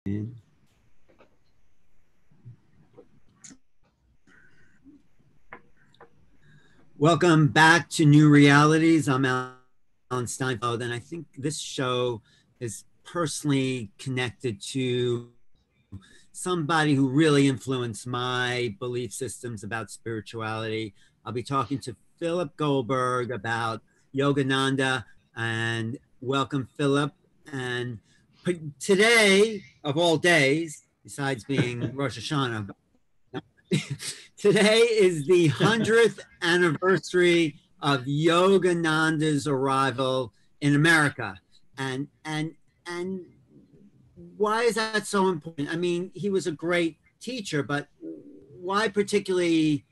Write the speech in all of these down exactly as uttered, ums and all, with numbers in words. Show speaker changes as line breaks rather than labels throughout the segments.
Welcome back to New Realities. I'm Alan Steinfeld, and I think this show is personally connected to somebody who really influenced my belief systems about spirituality. I'll be talking to Philip Goldberg about Yogananda, and welcome, Philip. And today, of all days, besides being Rosh Hashanah, today is the hundredth anniversary of Yogananda's arrival in America. And and and why is that so important? I mean, he was a great teacher, but why particularly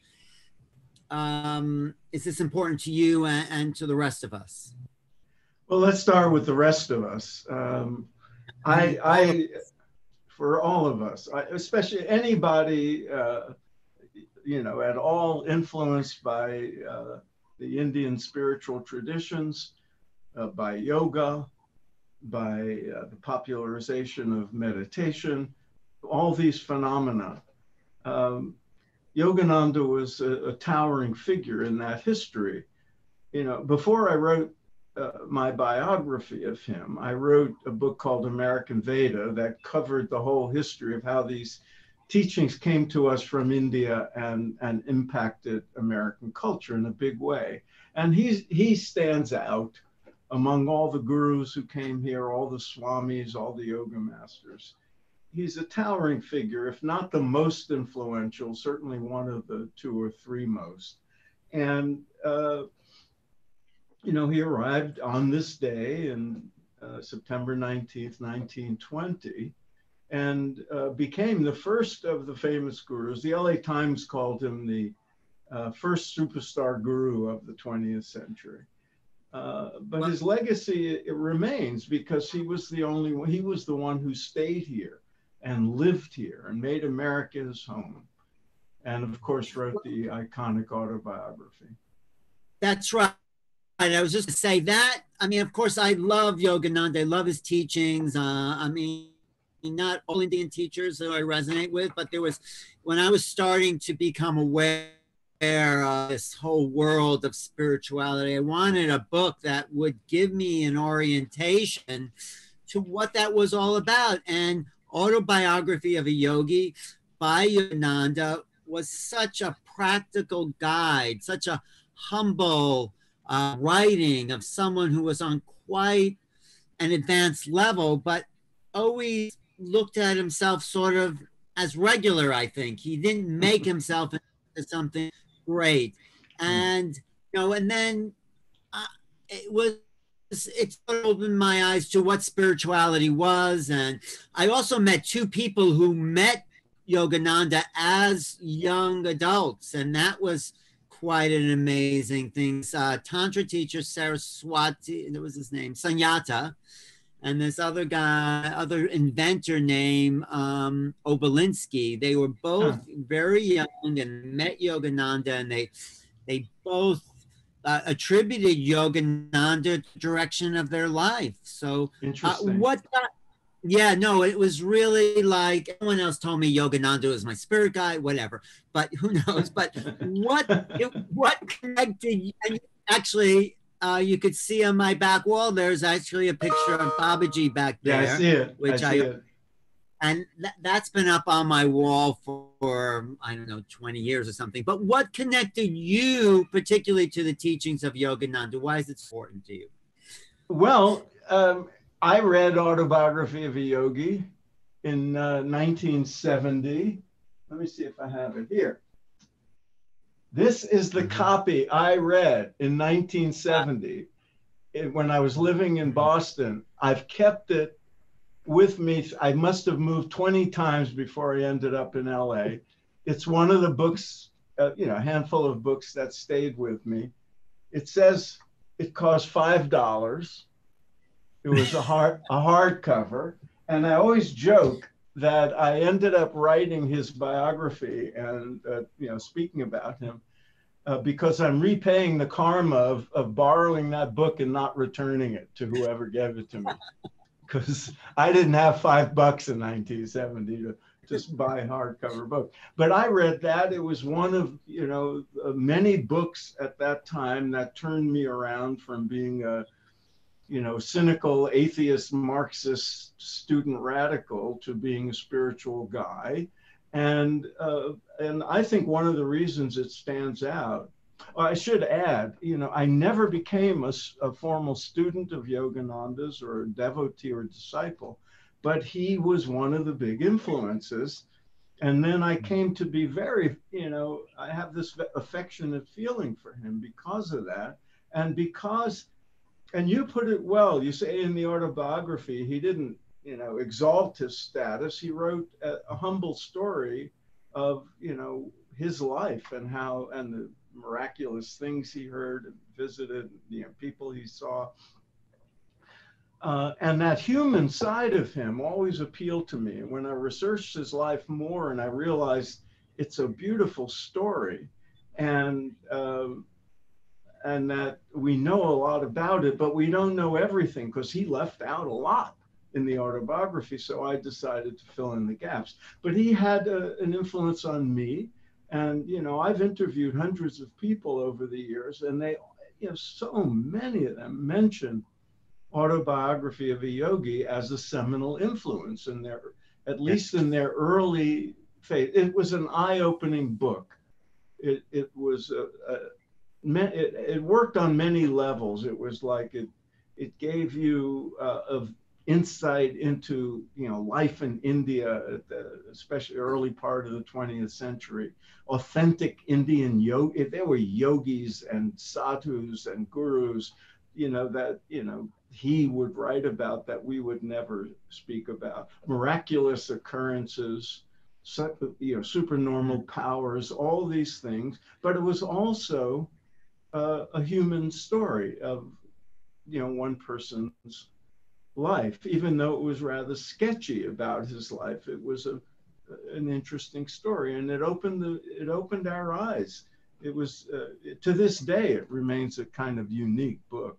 um, is this important to you and, and to the rest of us?
Well, let's start with the rest of us. Um, I, I, for all of us, I, especially anybody, uh, you know, at all influenced by uh, the Indian spiritual traditions, uh, by yoga, by uh, the popularization of meditation, all these phenomena. Um, Yogananda was a, a towering figure in that history. You know, before I wrote uh, my biography of him, I wrote a book called American Veda that covered the whole history of how these teachings came to us from India and, and impacted American culture in a big way. And he's, he stands out among all the gurus who came here, all the swamis, all the yoga masters. He's a towering figure, if not the most influential, certainly one of the two or three most. And, uh, you know, he arrived on this day in uh, September nineteenth, nineteen twenty, and uh, became the first of the famous gurus. The L A Times called him the uh, first superstar guru of the twentieth century. Uh, but his legacy, it remains because he was the only one, he was the one who stayed here and lived here and made America his home. And of course, wrote the iconic autobiography.
That's right. I was just going to say that. I mean, of course, I love Yogananda. I love his teachings. Uh, I mean, not all Indian teachers that I resonate with, but there was, when I was starting to become aware of this whole world of spirituality, I wanted a book that would give me an orientation to what that was all about. And Autobiography of a Yogi by Yogananda was such a practical guide, such a humble uh, writing of someone who was on quite an advanced level, but always looked at himself sort of as regular, I think. He didn't make himself into something great. And, you know, and then uh, it was, it sort of opened my eyes to what spirituality was. And I also met two people who met Yogananda as young adults, and that was quite an amazing thing. Uh, Tantra teacher Saraswati, that was his name, Sanyata, and this other guy, other inventor named um, Obelinsky. They were both huh. very young and met Yogananda, and they they both uh, attributed Yogananda to the direction of their life. So uh, what got, yeah, no, it was really like, everyone else told me Yogananda was my spirit guide, whatever, but who knows? But what, it, what connected, and actually, uh, you could see on my back wall, there's actually a picture of Babaji back there.
Yeah, I see it,
which
I see
I,
it.
And th that's been up on my wall for, for, I don't know, twenty years or something. But what connected you particularly to the teachings of Yogananda? Why is it important to you?
Well, um, I read Autobiography of a Yogi in uh, nineteen seventy. Let me see if I have it here. This is the copy I read in nineteen seventy it, when I was living in Boston. I've kept it with me. I must have moved twenty times before I ended up in L A. It's one of the books, uh, you know, a handful of books that stayed with me. It says it cost five dollars. It was a hard a hardcover, and I always joke that I ended up writing his biography and uh, you know, speaking about him uh, because I'm repaying the karma of, of borrowing that book and not returning it to whoever gave it to me. because I didn't have five bucks in nineteen seventy to just buy a hardcover book. But I read that. It was one of, you know, many books at that time that turned me around from being a, you know, cynical, atheist, Marxist student radical to being a spiritual guy. And, uh, and I think one of the reasons it stands out, I should add, you know, I never became a, a formal student of Yogananda's or a devotee or disciple, but he was one of the big influences. And then I came to be very, you know, I have this affectionate feeling for him because of that. And because, and you put it well, you say in the autobiography, he didn't, you know, exalt his status. He wrote a, a humble story of, you know, his life and how, and the miraculous things he heard and visited, you know, people he saw. Uh, and that human side of him always appealed to me. When I researched his life more and I realized it's a beautiful story, and um, and that we know a lot about it, but we don't know everything because he left out a lot in the autobiography. So I decided to fill in the gaps. But he had a, an influence on me. And, you know, I've interviewed hundreds of people over the years, and they, you know, so many of them mention Autobiography of a Yogi as a seminal influence in their, at least in their early phase. It was an eye-opening book. It, it was, a, a, it, it worked on many levels. It was like it, it gave you uh, of insight into, you know, life in India, at the, especially early part of the twentieth century. Authentic Indian yoga. There were yogis and sadhus and gurus, you know, that, you know, he would write about that we would never speak about. Miraculous occurrences, you know, supernormal powers, all these things. But it was also uh, a human story of, you know, one person's life, even though it was rather sketchy about his life. It was a, an interesting story, and it opened the, it opened our eyes. It was, uh, to this day, it remains a kind of unique book.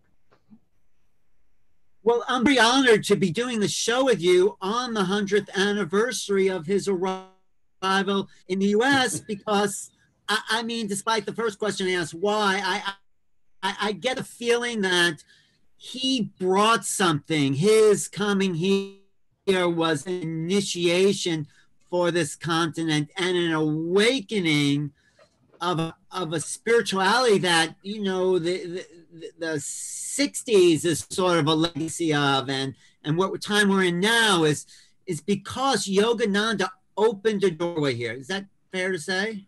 Well, I'm very honored to be doing the show with you on the hundredth anniversary of his arrival in the U S because, I, I mean, despite the first question I asked, why, I, I, I get a feeling that he brought something. His coming here was an initiation for this continent and an awakening of a, of a spirituality that, you know, the, the, the sixties is sort of a legacy of, and, and what time we're in now is, is because Yogananda opened a doorway here. Is that fair to say?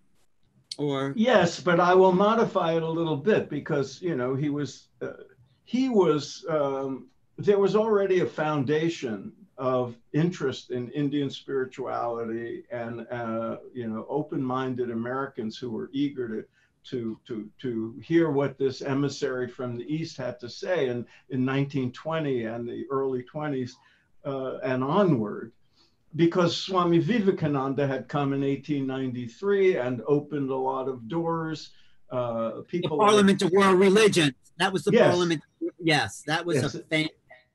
Or
yes, but I will modify it a little bit because, you know, he was, uh, he was, um, there was already a foundation of interest in Indian spirituality and, uh, you know, open-minded Americans who were eager to, to, to, to hear what this emissary from the East had to say in, in nineteen twenty and the early twenties uh, and onward. Because Swami Vivekananda had come in eighteen ninety-three and opened a lot of doors. Uh, people
the Parliament
like,
of World Religion. That was the
yes.
Parliament. Yes, that was
yes.
a fan.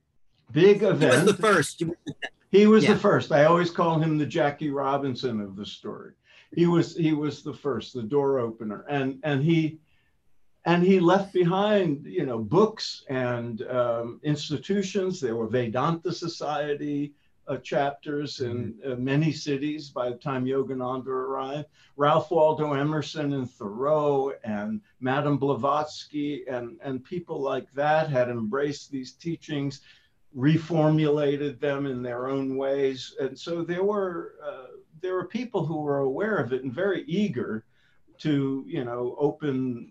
Big event.
He was the first.
He was
yeah.
the first. I always call him the Jackie Robinson of the story. He was he was the first, the door opener, and and he and he left behind, you know, books and um, institutions. There were Vedanta Society uh, chapters in uh, many cities by the time Yogananda arrived. Ralph Waldo Emerson and Thoreau and Madame Blavatsky and and people like that had embraced these teachings, reformulated them in their own ways. And so there were uh, there were people who were aware of it and very eager to, you know, open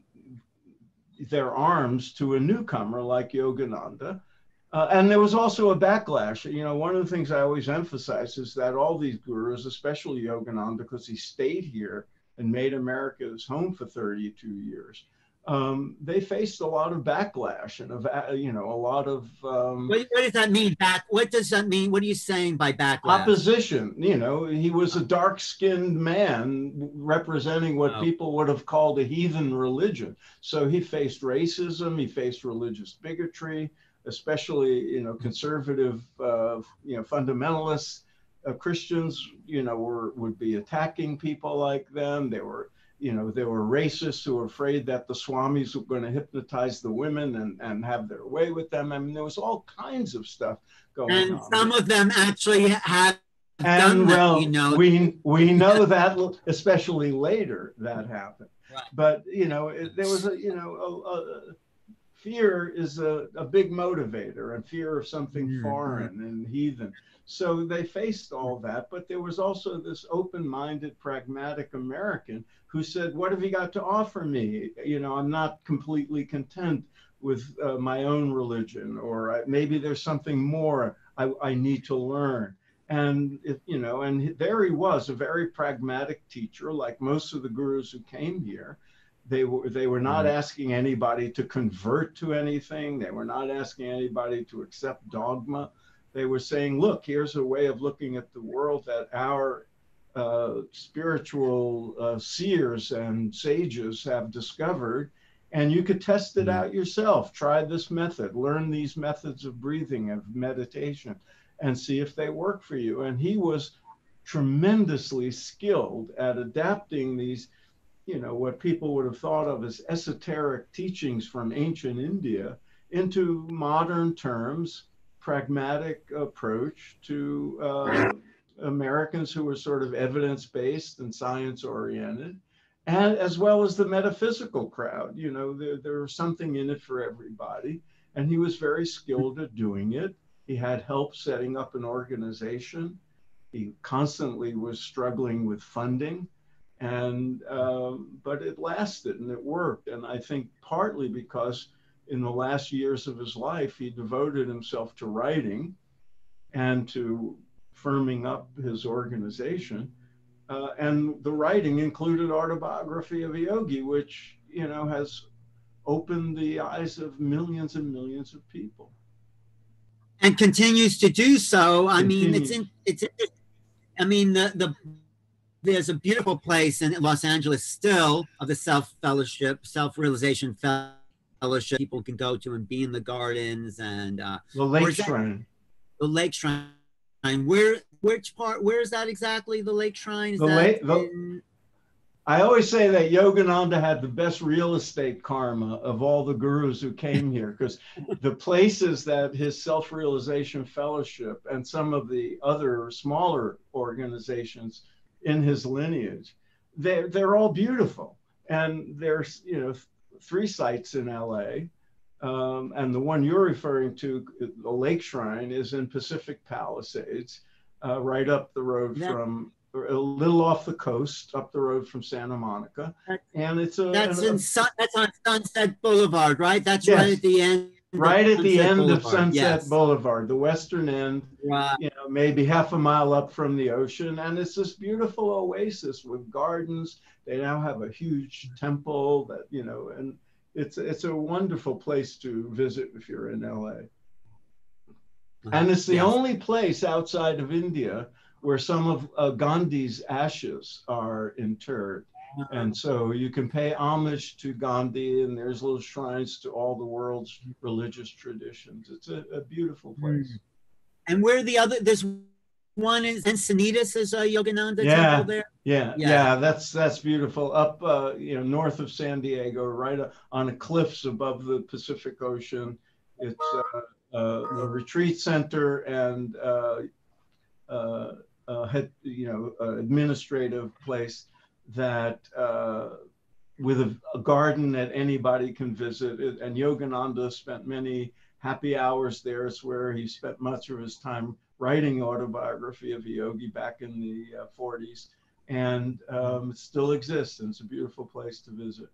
their arms to a newcomer like Yogananda. Uh, and there was also a backlash. You know, one of the things I always emphasize is that all these gurus, especially Yogananda, because he stayed here and made America his home for thirty-two years, Um, they faced a lot of backlash and, of, you know, a lot of... Um,
what, what does that mean, back? What does that mean? What are you saying by backlash?
Opposition. You know, he was a dark-skinned man representing what
oh.
people would have called a heathen religion. So he faced racism, he faced religious bigotry. especially, you know, conservative, uh, you know, fundamentalists, uh, Christians, you know, were would be attacking people like them. They were, you know, there were racists who were afraid that the swamis were going to hypnotize the women and, and have their way with them. I mean, there was all kinds of stuff going
And
on.
some of them actually have done
And
that,
well,
you know.
we we know that, especially later, that happened.
Right.
But, you know, it, there was a, you know, a, a, fear is a, a big motivator, and fear of something
Mm-hmm.
foreign and heathen. So they faced all that, but there was also this open-minded, pragmatic American who said, what have you got to offer me? You know, I'm not completely content with uh, my own religion, or I, maybe there's something more I, I need to learn. And, it, you know, and there he was, a very pragmatic teacher, like most of the gurus who came here. They were, they were not asking anybody to convert to anything. They were not asking anybody to accept dogma. They were saying, look, here's a way of looking at the world that our uh, spiritual uh, seers and sages have discovered, and you could test it out yourself. Try this method, learn these methods of breathing, of meditation, and see if they work for you. And he was tremendously skilled at adapting these, you know, what people would have thought of as esoteric teachings from ancient India into modern terms, pragmatic approach to uh, Americans who were sort of evidence-based and science-oriented, and as well as the metaphysical crowd. You know, there, there was something in it for everybody, and he was very skilled at doing it. He had help setting up an organization. He constantly was struggling with funding. And um, but it lasted and it worked. And I think partly because in the last years of his life, he devoted himself to writing and to firming up his organization. Uh, and the writing included Autobiography of a Yogi, which, you know, has opened the eyes of millions and millions of people.
And continues to do so. I
Continues.
mean, it's in, it's, it, I mean, the, the, there's a beautiful place in Los Angeles still of the self fellowship, self realization fellowship people can go to and be in the gardens and uh,
the Lake Shrine.
The Lake Shrine. Where, which part? Where is that exactly? The Lake Shrine. Is
the
that
lake, the,
in...
I always say that Yogananda had the best real estate karma of all the gurus who came here, because the places that his self-realization fellowship and some of the other smaller organizations in his lineage, they're, they're all beautiful. And there's, you know, three sites in L A. Um, and the one you're referring to, the Lake Shrine, is in Pacific Palisades, uh, right up the road yeah. from, a little off the coast, up the road from Santa Monica. And it's a-
That's,
a,
in sun, that's on Sunset Boulevard, right? That's
yes.
right at the end.
Right at the end
Boulevard.
of Sunset
yes.
Boulevard, the western end,
right.
you know, maybe half a mile up from the ocean. And it's this beautiful oasis with gardens. They now have a huge temple that, you know, and it's, it's a wonderful place to visit if you're in L A. Uh, and it's the yes. only place outside of India where some of uh, Gandhi's ashes are interred. And so you can pay homage to Gandhi, and there's little shrines to all the world's religious traditions. It's a, a beautiful place.
And where the other, there's one in Encinitas, is a Yogananda
yeah,
temple there?
Yeah, yeah, yeah, that's that's beautiful. Up, uh, you know, north of San Diego, right on the cliffs above the Pacific Ocean. It's uh, uh, a retreat center and, uh, uh, uh, had, you know, uh, administrative place that uh, with a, a garden that anybody can visit. And Yogananda spent many happy hours there. It's where he spent much of his time writing Autobiography of a Yogi back in the uh, forties. And um, it still exists, and it's a beautiful place to visit.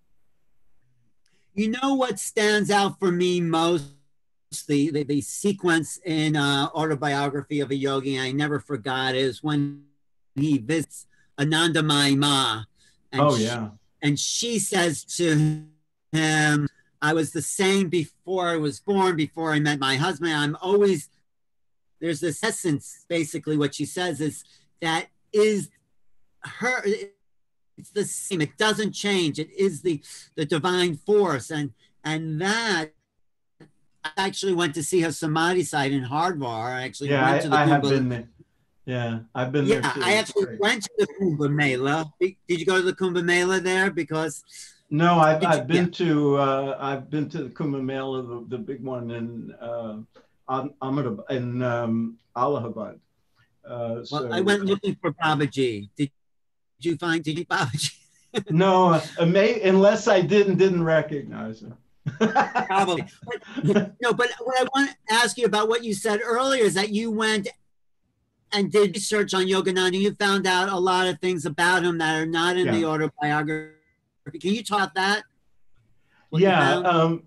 You know what stands out for me most? The, the, the sequence in uh, Autobiography of a Yogi, I never forgot, is when he visits Anandamayi Ma. And
oh,
she,
yeah.
And she says to him, I was the same before I was born, before I met my husband. I'm always, there's this essence, basically what she says is that is her, it's the same, it doesn't change. It is the, the divine force. And, and that actually went to see her Samadhi site in Hardwar. I actually
Yeah,
went to the
I, I have
Kumbh.
been there. Yeah, I've been
Yeah,
there too.
I
It's
actually
great.
went to the Kumbh Mela. Did you go to the Kumbh Mela there? Because
No, I've
did you?
I've
Yeah.
been to uh, I've been to the Kumbh Mela, the, the big one in uh, Ahmedabad in um, Allahabad. Uh,
Well, I
so
went looking for Babaji. Did you find did you Babaji?
no, uh, may, unless I didn't didn't recognize him.
Probably. But, no, but what I want to ask you about what you said earlier is that you went and did research on Yogananda. You found out a lot of things about him that are not in
Yeah,
the autobiography. Can you talk about that? What you
yeah.
found?
Um,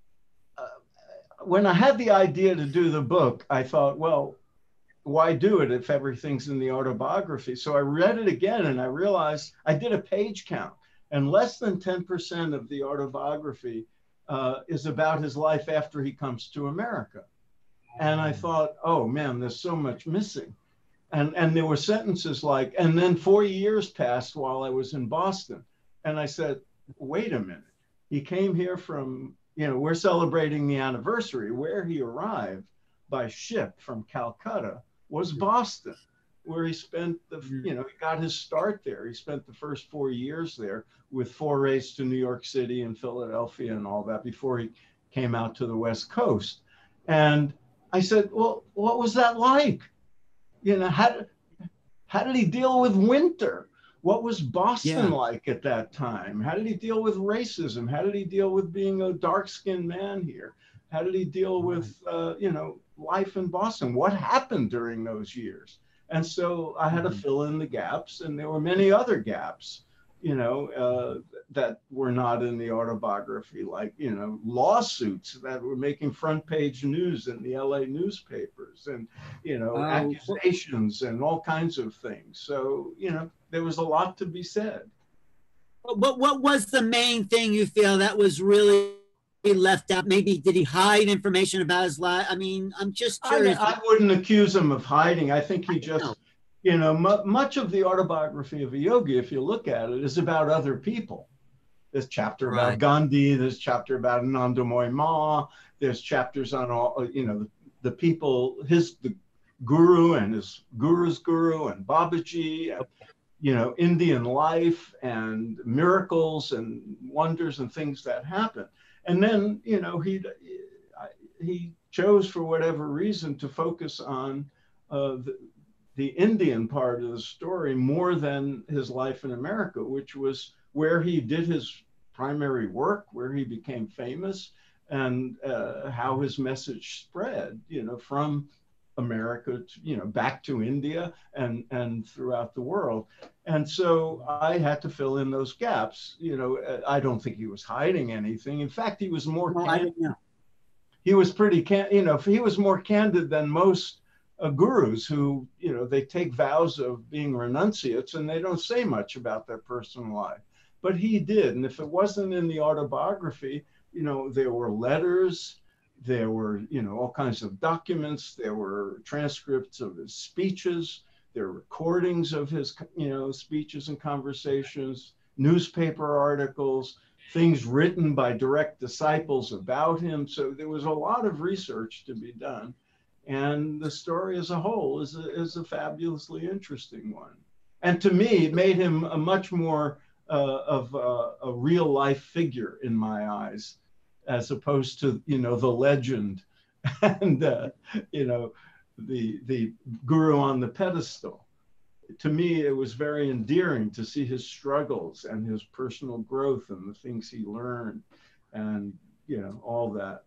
uh, when I had the idea to do the book, I thought, well, why do it if everything's in the autobiography? So I read it again and I realized I did a page count, and less than ten percent of the autobiography uh, is about his life after he comes to America. And I thought, oh man, there's so much missing. And, and there were sentences like, and then four years passed while I was in Boston. And I said, wait a minute. He came here from, you know, we're celebrating the anniversary. Where he arrived by ship from Calcutta was Boston, where he spent the, you know, he got his start there. He spent the first four years there with forays to New York City and Philadelphia and all that before he came out to the West Coast. And I said, well, what was that like? You know, how did, how did he deal with winter? What was Boston
Yeah.
like at that time? How did he deal with racism? How did he deal with being a dark-skinned man here? How did he deal with, uh, you know, life in Boston? What happened during those years? And so I had to fill in the gaps, and there were many other gaps, you know, uh, that were not in the autobiography, like, you know, lawsuits that were making front page news in the L A newspapers, and, you know,
Oh,
accusations and all kinds of things. So, you know, there was a lot to be said.
what what was the main thing you feel that was really left out? Maybe did he hide information about his life? I mean, I'm just
I,
curious.
I wouldn't accuse him of hiding. I think he
No.
just, you know, mu much of the autobiography of a yogi, if you look at it, is about other people. There's chapter about
Right.
Gandhi. There's chapter about Anandamoy Ma. There's chapters on all, you know, the, the people, his the guru and his guru's guru and Babaji, and, you know, Indian life and miracles and wonders and things that happen. And then, you know, he he chose for whatever reason to focus on uh, the, the Indian part of the story more than his life in America, which was where he did his primary work, where he became famous, and uh, how his message spread, you know, from America to, you know, back to India and, and throughout the world. And so I had to fill in those gaps. You know, I don't think he was hiding anything. In fact, he was more
No, I
candid.
didn't know.
He was pretty, can, you know, he was more candid than most uh, gurus who, you know, they take vows of being renunciates and they don't say much about their personal life. But he did. And if it wasn't in the autobiography, you know, there were letters, there were, you know, all kinds of documents, there were transcripts of his speeches, there were recordings of his, you know, speeches and conversations, newspaper articles, things written by direct disciples about him. So there was a lot of research to be done. And the story as a whole is a, is a fabulously interesting one. And to me, it made him a much more uh, of a, a real life figure in my eyes, as opposed to, you know, the legend and, uh, you know, the, the guru on the pedestal. To me, it was very endearing to see his struggles and his personal growth and the things he learned and, you know, all that.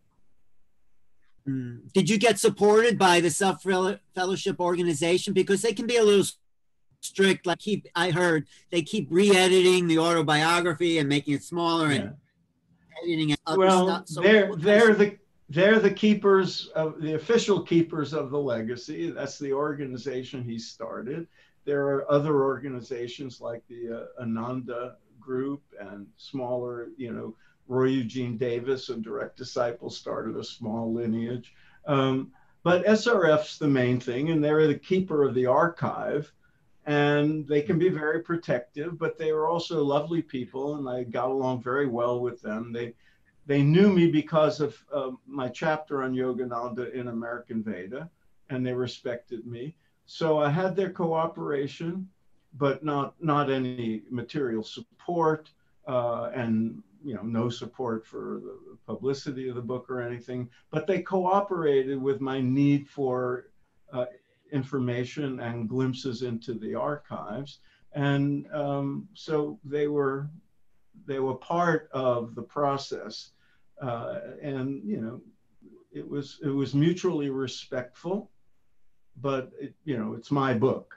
Mm. Did you get supported by the Self Fellowship organization? Because they can be a little strict. Like keep, I heard they keep re-editing the autobiography and making it smaller
Yeah.
and editing other
Well,
stuff. So
they're they're the they're the keepers of the official keepers of the legacy. That's the organization he started. There are other organizations like the uh, Ananda Group and smaller, you know, Roy Eugene Davis, a direct disciple, started a small lineage. Um, but S R F's the main thing, and they're the keeper of the archive. And they can be very protective, but they were also lovely people, and I got along very well with them. They they knew me because of uh, my chapter on Yogananda in American Veda, and they respected me. So I had their cooperation, but not not any material support, uh, and you know, no support for the publicity of the book or anything. But they cooperated with my need for uh, information and glimpses into the archives, and um, so they were they were part of the process, uh, and you know, it was it was mutually respectful, but it, you know, it's my book.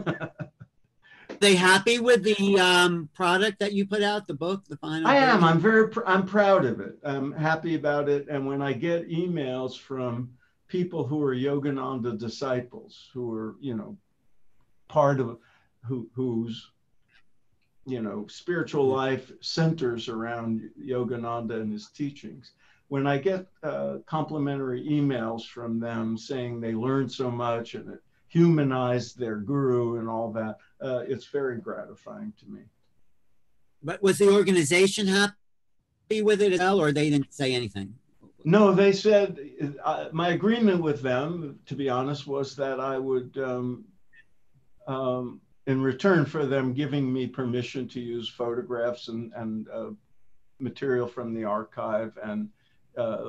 They happy with the um, product that you put out, the book, the final
I am.
version?
I'm very. pr- I'm proud of it. I'm happy about it. And when I get emails from people who are Yogananda disciples, who are, you know, part of who whose you know, spiritual life centers around Yogananda and his teachings. When I get uh, complimentary emails from them saying they learned so much and it humanized their guru and all that, uh, it's very gratifying to me.
But was the organization happy with it as well, or they didn't say anything?
No, they said, uh, my agreement with them, to be honest, was that I would, um, um, in return for them giving me permission to use photographs and, and uh, material from the archive, and uh,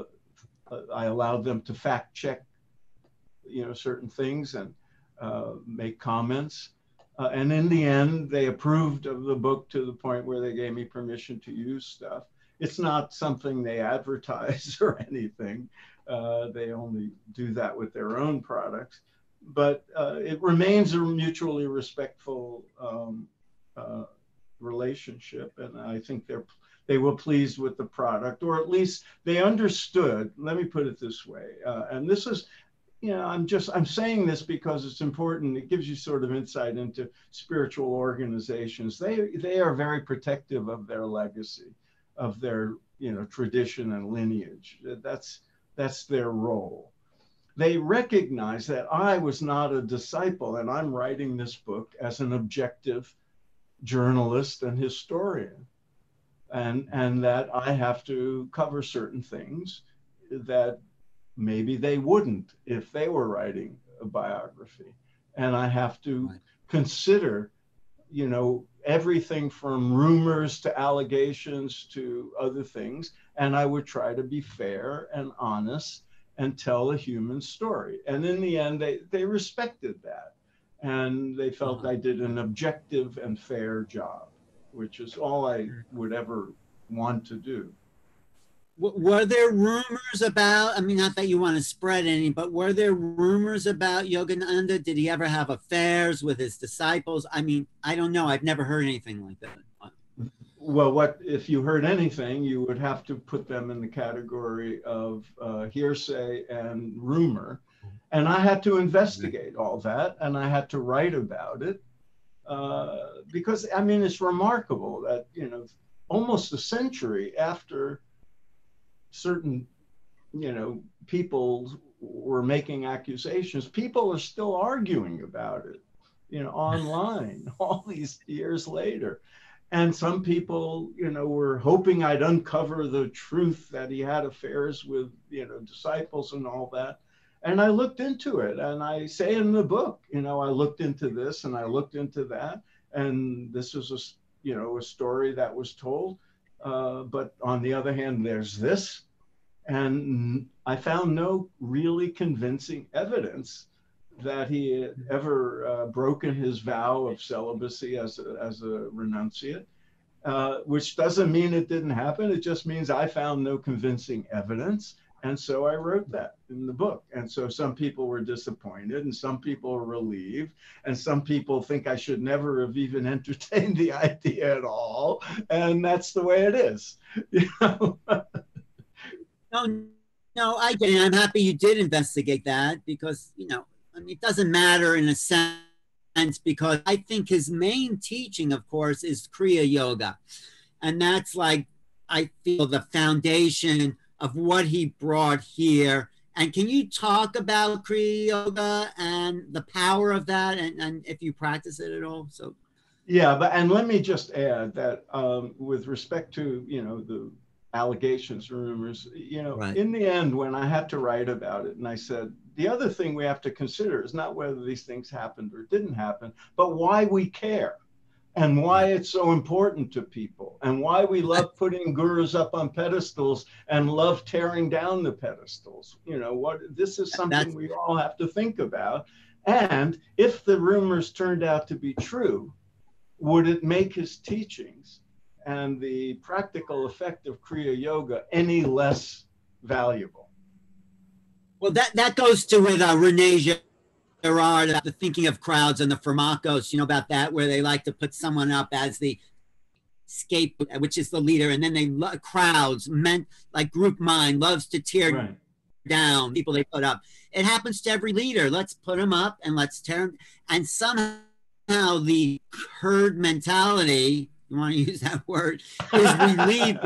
I allowed them to fact check, you know, certain things and uh, make comments. Uh, and in the end, they approved of the book to the point where they gave me permission to use stuff. It's not something they advertise or anything. Uh, they only do that with their own products. But uh, it remains a mutually respectful um, uh, relationship, and I think they're they were pleased with the product, or at least they understood. Let me put it this way, uh, and this is, you know, I'm just I'm saying this because it's important. It gives you sort of insight into spiritual organizations. They they are very protective of their legacy, of their, you know, tradition and lineage. That's that's their role. They recognize that I was not a disciple, and I'm writing this book as an objective journalist and historian, and and that I have to cover certain things that maybe they wouldn't if they were writing a biography, and I have to
Right.
consider, you know, everything from rumors to allegations to other things, and I would try to be fair and honest and tell a human story. And in the end, they, they respected that. And they felt
Uh-huh.
I did an objective and fair job, which is all I would ever want to do.
W- Were there rumors about, I mean, not that you want to spread any, but were there rumors about Yogananda? Did he ever have affairs with his disciples? I mean, I don't know. I've never heard anything like that.
Well, what if you heard anything, you would have to put them in the category of uh, hearsay and rumor. And I had to investigate all that, and I had to write about it. Uh, because, I mean, it's remarkable that, you know, almost a century after certain, you know, people were making accusations, people are still arguing about it, you know, online all these years later. And some people, you know, were hoping I'd uncover the truth that he had affairs with, you know, disciples and all that. And I looked into it, and I say in the book, you know, I looked into this and I looked into that, and this is a, you know, a story that was told. Uh, but on the other hand, there's this, and I found no really convincing evidence that he had ever uh, broken his vow of celibacy as a, as a renunciate, uh, which doesn't mean it didn't happen. It just means I found no convincing evidence. And so I wrote that in the book. And so some people were disappointed, and some people were relieved, and some people think I should never have even entertained the idea at all. And that's the way it is. You know?
No, no, I get it. I'm happy you did investigate that because, you know, I mean, it doesn't matter in a sense because I think his main teaching, of course, is Kriya Yoga. And that's like, I feel the foundation of what he brought here. And can you talk about Kriya Yoga and the power of that and, and if you practice it at all? So
Yeah, but and let me just add that um, with respect to, you know, the allegations, rumors, you know,
Right.
in the end, when I had to write about it, and I said, the other thing we have to consider is not whether these things happened or didn't happen, but why we care and why it's so important to people and why we love putting gurus up on pedestals and love tearing down the pedestals. You know, what this is something
That's,
we all have to think about. And if the rumors turned out to be true, would it make his teachings and the practical effect of Kriya Yoga any less valuable?
well, that, that goes to with uh, Renee Girard about the thinking of crowds and the Firmacos, you know, about that, where they like to put someone up as the scapegoat, which is the leader, and then they lo- crowds meant like group mind loves to tear
Right.
down people they put up. It happens to every leader. Let's put them up and let's tear them. And somehow the herd mentality, you want to use that word, is relieved.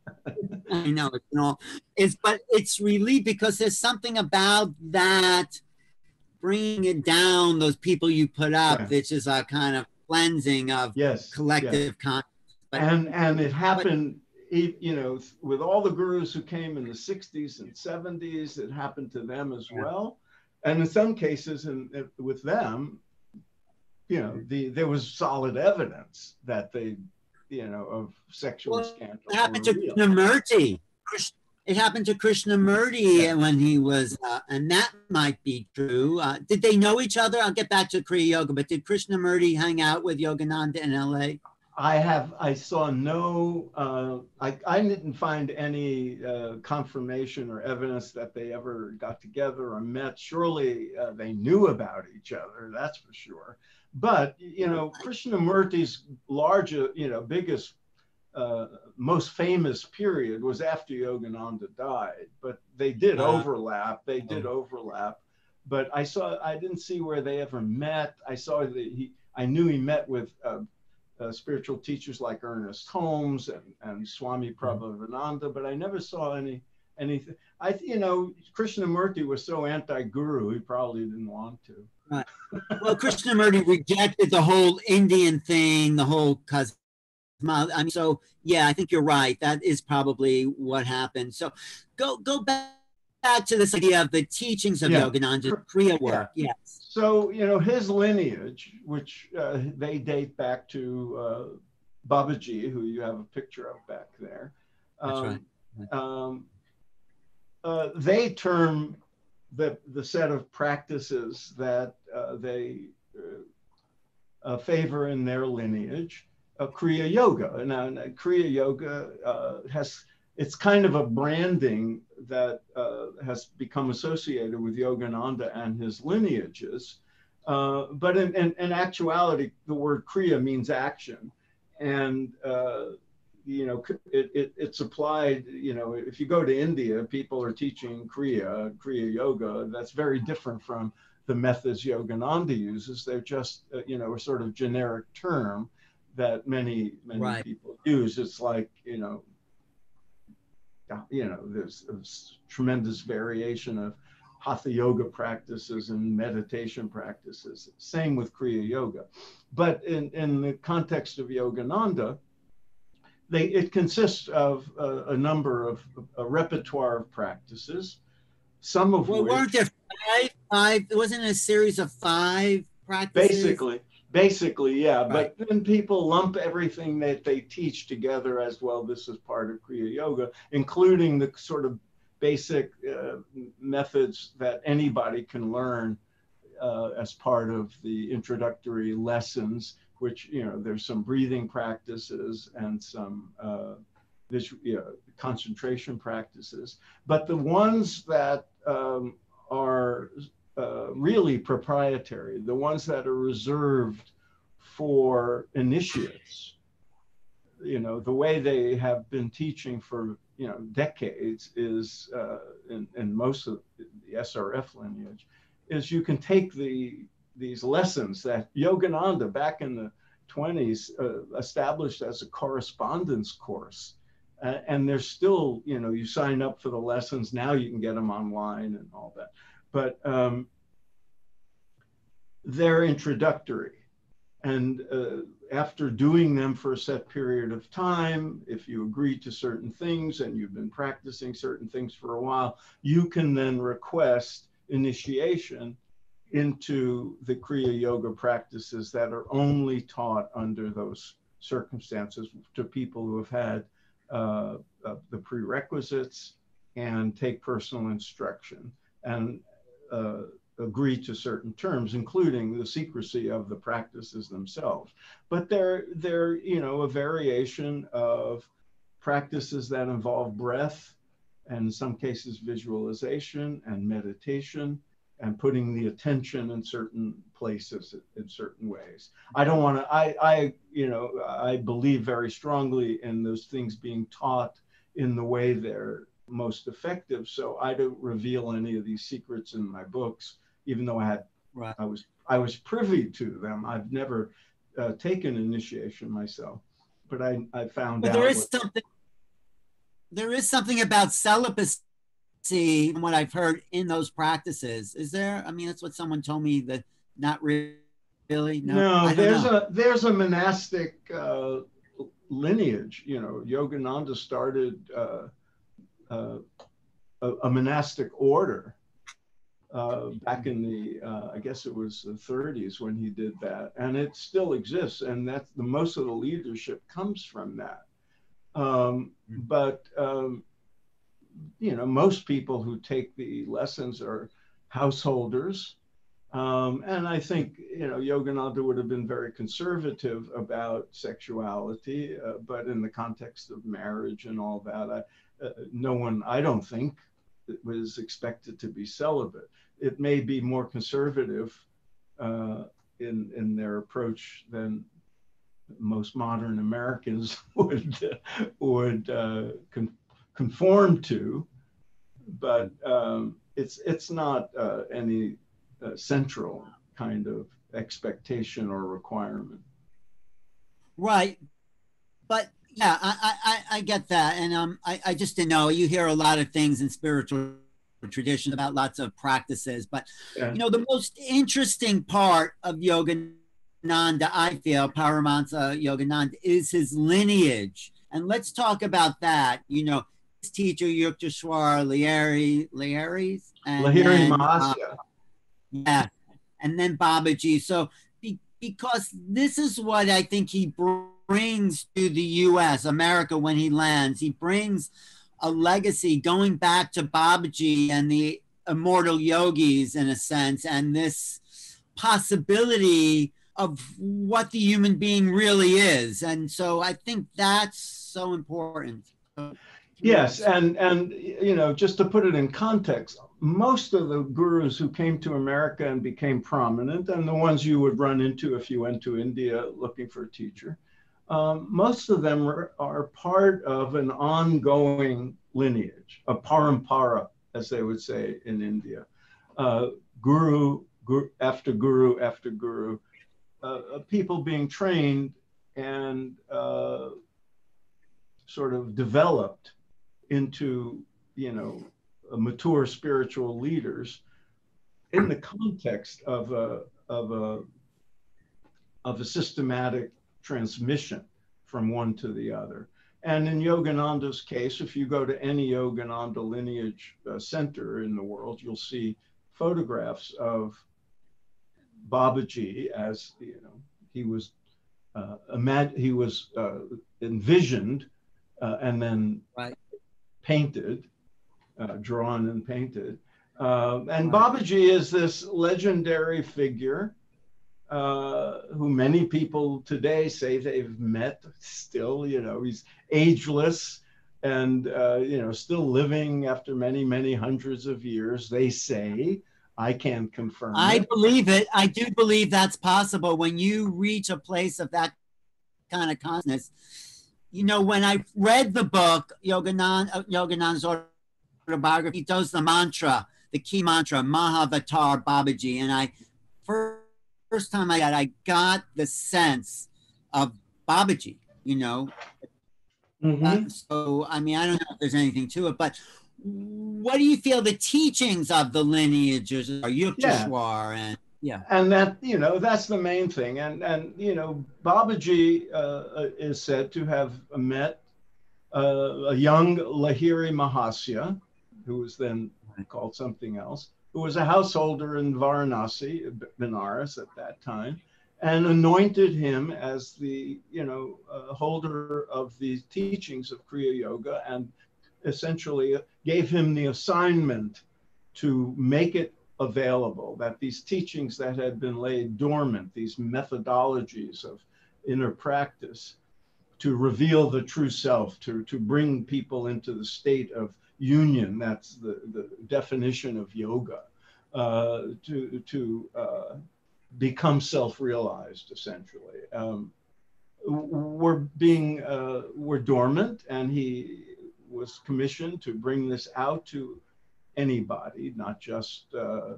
I know it's all is, but it's relieved because there's something about that bringing it down. Those people you put up,
Right.
which is a kind of cleansing of
Yes.
collective
Yes.
consciousness. But,
and and it happened, you know, with all the gurus who came in the sixties and seventies, it happened to them as well. And in some cases, and with them, you know, the there was solid evidence that they, you know, of sexual
well,
scandal.
it happened to Krishnamurti. It happened to Krishnamurti yeah. when he was, uh, and that might be true. Uh, did they know each other? I'll get back to Kriya Yoga, but did Krishnamurti hang out with Yogananda in L A?
I have, I saw no, uh, I, I didn't find any uh, confirmation or evidence that they ever got together or met. Surely uh, they knew about each other, that's for sure. But, you know, Krishnamurti's larger, you know, biggest, uh, most famous period was after Yogananda died, but they did uh, overlap, they did overlap. But I saw, I didn't see where they ever met. I saw that he, I knew he met with uh, Uh, spiritual teachers like Ernest Holmes and, and Swami Prabhavananda, but I never saw any anything. I, you know, Krishnamurti was so anti-guru, he probably didn't want to.
Right. Well, Krishnamurti rejected the whole Indian thing, the whole cosmology. I mean, so yeah, I think you're right. That is probably what happened. So go go back. Back to this idea of the teachings of yeah. Yogananda, Kriya work, yeah. yes.
So, you know, his lineage, which uh, they date back to uh, Babaji, who you have a picture of back there. Um,
That's right. right.
Um, uh, they term the, the set of practices that uh, they uh, uh, favor in their lineage, uh, Kriya Yoga. Now, Kriya Yoga uh, has, it's kind of a branding that uh, has become associated with Yogananda and his lineages. Uh, but in, in, in actuality, the word Kriya means action. And, uh, you know, it, it, it's applied, you know, if you go to India, people are teaching Kriya, Kriya Yoga. That's very different from the methods Yogananda uses. They're just, uh, you know, a sort of generic term that many, many
right.
people use. It's like, you know, you know, there's, there's tremendous variation of hatha yoga practices and meditation practices. Same with Kriya Yoga. But in, in the context of Yogananda, they, it consists of a, a number of a repertoire of practices, some of
well,
which...
Well, weren't there five, five, it wasn't a series of five practices?
Basically. Basically, yeah, right. But then people lump everything that they teach together as well. This is part of Kriya Yoga, including the sort of basic uh, methods that anybody can learn uh, as part of the introductory lessons, which, you know, there's some breathing practices and some uh, this, you know, concentration practices. But the ones that um, are Uh, really proprietary, the ones that are reserved for initiates, you know, the way they have been teaching for, you know, decades is, uh, in, in most of the S R F lineage, is you can take the these lessons that Yogananda back in the twenties uh, established as a correspondence course. Uh, and they're still, you know, you sign up for the lessons, now you can get them online and all that. But um, they're introductory. And uh, after doing them for a set period of time, if you agree to certain things and you've been practicing certain things for a while, you can then request initiation into the Kriya Yoga practices that are only taught under those circumstances to people who have had uh, uh, the prerequisites and take personal instruction and uh, agree to certain terms, including the secrecy of the practices themselves. But they're, they're you know, a variation of practices that involve breath, and in some cases visualization and meditation, and putting the attention in certain places in certain ways. I don't want to, I, I, you know, I believe very strongly in those things being taught in the way they're most effective. So I don't reveal any of these secrets in my books, even though I had, right. I was, I was privy to them. I've never uh, taken initiation myself, but I, I found
but
out.
There is
what,
something, there is something about celibacy, from what I've heard in those practices. Is there? I mean, that's what someone told me, that not really. No,
no there's know. a there's a monastic uh, lineage. You know, Yogananda started uh, uh, a, a monastic order uh, back in the uh, I guess it was the thirties when he did that, and it still exists. And that's the most of the leadership comes from that. Um, but um, you know, most people who take the lessons are householders. Um, and I think, you know, Yogananda would have been very conservative about sexuality, uh, but in the context of marriage and all that, I, uh, no one, I don't think, was expected to be celibate. It may be more conservative uh, in, in their approach than most modern Americans would, would uh, con- conform to, but um, it's it's not uh, any uh, central kind of expectation or requirement.
Right, but yeah, I I, I get that, and um, I, I just didn't know. You hear a lot of things in spiritual tradition about lots of practices, but yeah. you know, the most interesting part of Yogananda, I feel, Paramahansa Yogananda, is his lineage, and let's talk about that. You know, his teacher Yukteswar Lahiri, Lahiri's, and
Lahiri
then,
Mahasya.
Uh, yeah, and then Babaji. So be, because this is what I think he brings to the U S, America, when he lands. He brings a legacy going back to Babaji and the immortal yogis, in a sense, and this possibility of what the human being really is. And so I think that's so important.
Yes, and and you know, just to put it in context, most of the gurus who came to America and became prominent, and the ones you would run into if you went to India looking for a teacher, um, most of them are, are part of an ongoing lineage, a parampara, as they would say in India. Uh, guru, guru after guru after guru, uh, people being trained and uh, sort of developed into, you know, mature spiritual leaders in the context of a of a of a systematic transmission from one to the other. And in Yogananda's case, if you go to any Yogananda lineage uh, center in the world, you'll see photographs of Babaji as, you know, he was uh, imag- he was uh, envisioned uh, and then
right.
painted, uh, drawn and painted. Uh, and right. Babaji is this legendary figure uh, who many people today say they've met still. You know, he's ageless and, uh, you know, still living after many, many hundreds of years, they say. I can't confirm
I
it.
believe it. I do believe that's possible. When you reach a place of that kind of consciousness, you know, when I read the book, Yogananda, Yogananda's autobiography, he does the mantra, the key mantra, Mahavatar Babaji. And I, first, first time I got, I got the sense of Babaji, you know.
Mm-hmm.
Uh, so, I mean, I don't know if there's anything to it, but what do you feel the teachings of the lineages are, Yukteswar?
Yeah.
And Yeah.
And that, you know, that's the main thing. And, and you know, Babaji uh, is said to have met uh, a young Lahiri Mahasya, who was then called something else, who was a householder in Varanasi, Benares at that time, and anointed him as the, you know, uh, holder of the teachings of Kriya Yoga, and essentially gave him the assignment to make it available, that these teachings that had been laid dormant, these methodologies of inner practice, to reveal the true self, to, to bring people into the state of union. That's the, the definition of yoga, uh, to, to uh, become self-realized, essentially. Um, were being, uh, were dormant, and he was commissioned to bring this out to anybody, not just uh,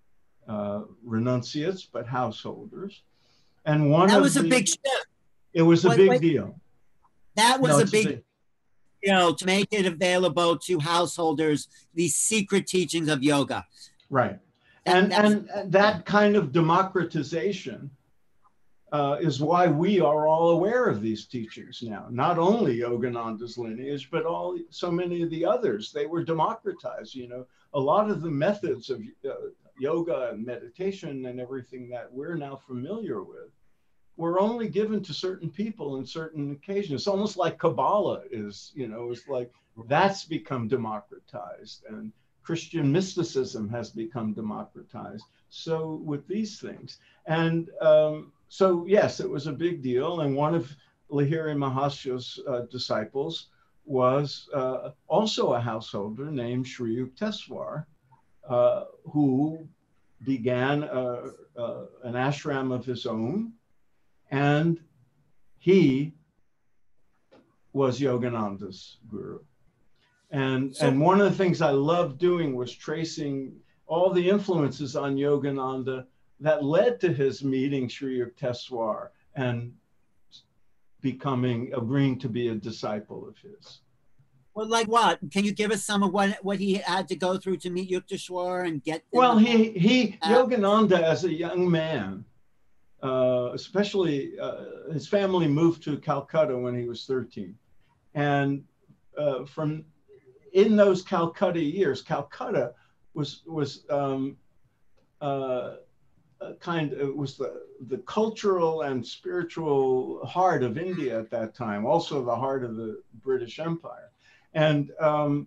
uh, renunciates, but householders. And one
That
of
was a
the,
big shift.
it was a
Wait,
big
wait.
deal.
That was
No,
a
it's a
big
big,
deal to make it available to householders, these secret teachings of yoga.
right.
That,
And,
that was,
and that kind of democratization uh, is why we are all aware of these teachings now. Not only Yogananda's lineage, but all so many of the others. They were democratized. You know, a lot of the methods of uh, yoga and meditation and everything that we're now familiar with were only given to certain people in certain occasions. It's almost like Kabbalah is, you know, it's like that's become democratized, and Christian mysticism has become democratized. So with these things, and um, so yes, it was a big deal. And one of Lahiri Mahasya's uh, disciples was uh, also a householder named Sri Yukteswar, uh, who began a, a, an ashram of his own, and he was Yogananda's guru. And,
so,
and one of the things I loved doing was tracing all the influences on Yogananda that led to his meeting Sri Yukteswar and becoming, agreeing to be a disciple of his.
well, like what? Can you give us some of what, what he had to go through to meet Yukteswar and get them?
Well, he, he Yogananda as a young man, uh, especially uh, his family moved to Calcutta when he was thirteen. And uh, from in those Calcutta years, Calcutta was was um, uh, kind of was the the cultural and spiritual heart of India at that time, also the heart of the British Empire, and um,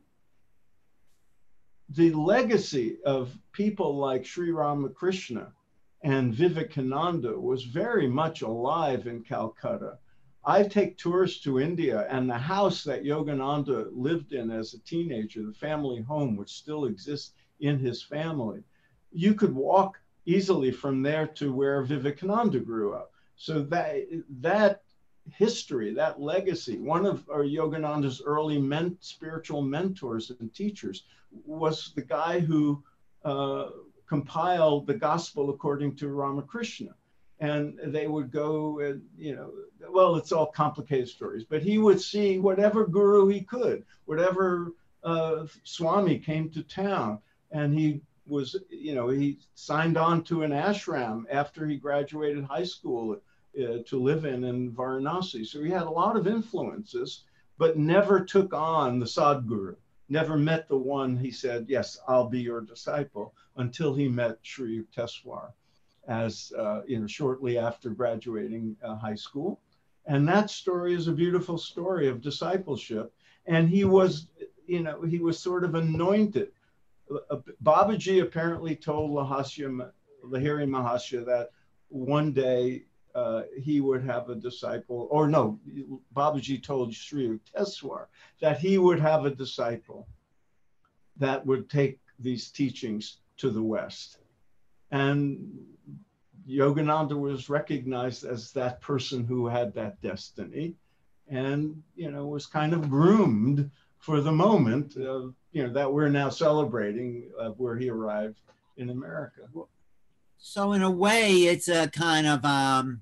the legacy of people like Sri Ramakrishna and Vivekananda was very much alive in Calcutta. I take tours to India, and the house that Yogananda lived in as a teenager, the family home, which still exists in his family, you could walk easily from there to where Vivekananda grew up. So that, that history, that legacy, one of our Yogananda's early men, spiritual mentors and teachers was the guy who uh, compiled the gospel according to Ramakrishna. And they would go and, you know, well, it's all complicated stories, but he would see whatever guru he could, whatever uh, Swami came to town. And he was, you know, he signed on to an ashram after he graduated high school uh, to live in in Varanasi. So he had a lot of influences, but never took on the Sadguru, never met the one he said, yes, I'll be your disciple, until he met Sri Yukteswar as, uh, you know, shortly after graduating uh, high school. And that story is a beautiful story of discipleship. And he was, you know, he was sort of anointed. Uh, Babaji apparently told Lahasya, Lahiri Mahasya that one day uh, he would have a disciple, or no, Babaji told Sri Yukteswar that he would have a disciple that would take these teachings to the West. And Yogananda was recognized as that person who had that destiny, and, you know, was kind of groomed for the moment, uh, you know, that we're now celebrating uh, where he arrived in America.
So in a way, it's a kind of um,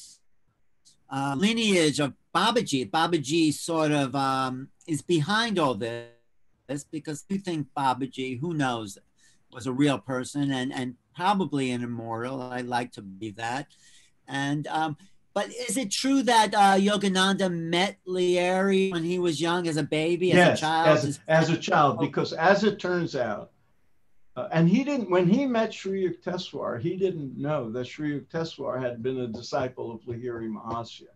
uh, lineage of Babaji. Babaji sort of um, is behind all this because you think Babaji, who knows, was a real person and, and probably an immortal. I like to believe that. And um, but is it true that uh, Yogananda met Leary when he was young, as a baby, as a
Yes,
child?
as
His
as a child,
oh,
because as it turns out, uh, and he didn't, when he met Sri Yukteswar, he didn't know that Sri Yukteswar had been a disciple of Lahiri Mahasya.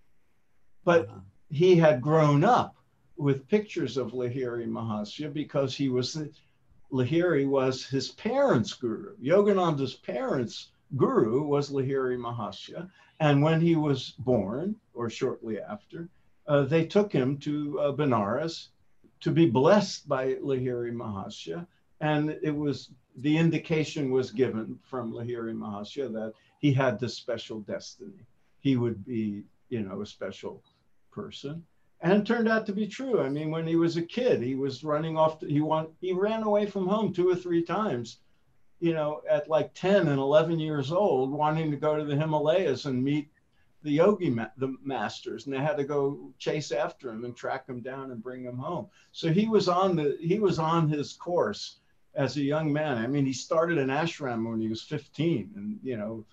But
uh,
he had grown up with pictures of Lahiri Mahasya because he was, Lahiri was his parents' guru. Yogananda's parents' guru was Lahiri Mahasya. And when he was born, or shortly after, uh, they took him to uh, Benares to be blessed by Lahiri Mahasya. And it was, the indication was given from Lahiri Mahasya that he had this special destiny. He would be, you know, a special person. And it turned out to be true. I mean, when he was a kid, he was running off, to, he, want, he ran away from home two or three times, you know, at like ten and eleven years old, wanting to go to the Himalayas and meet the yogi, ma- the masters, and they had to go chase after him and track him down and bring him home. So he was on the, he was on his course as a young man. I mean, he started an ashram when he was fifteen, and, you know,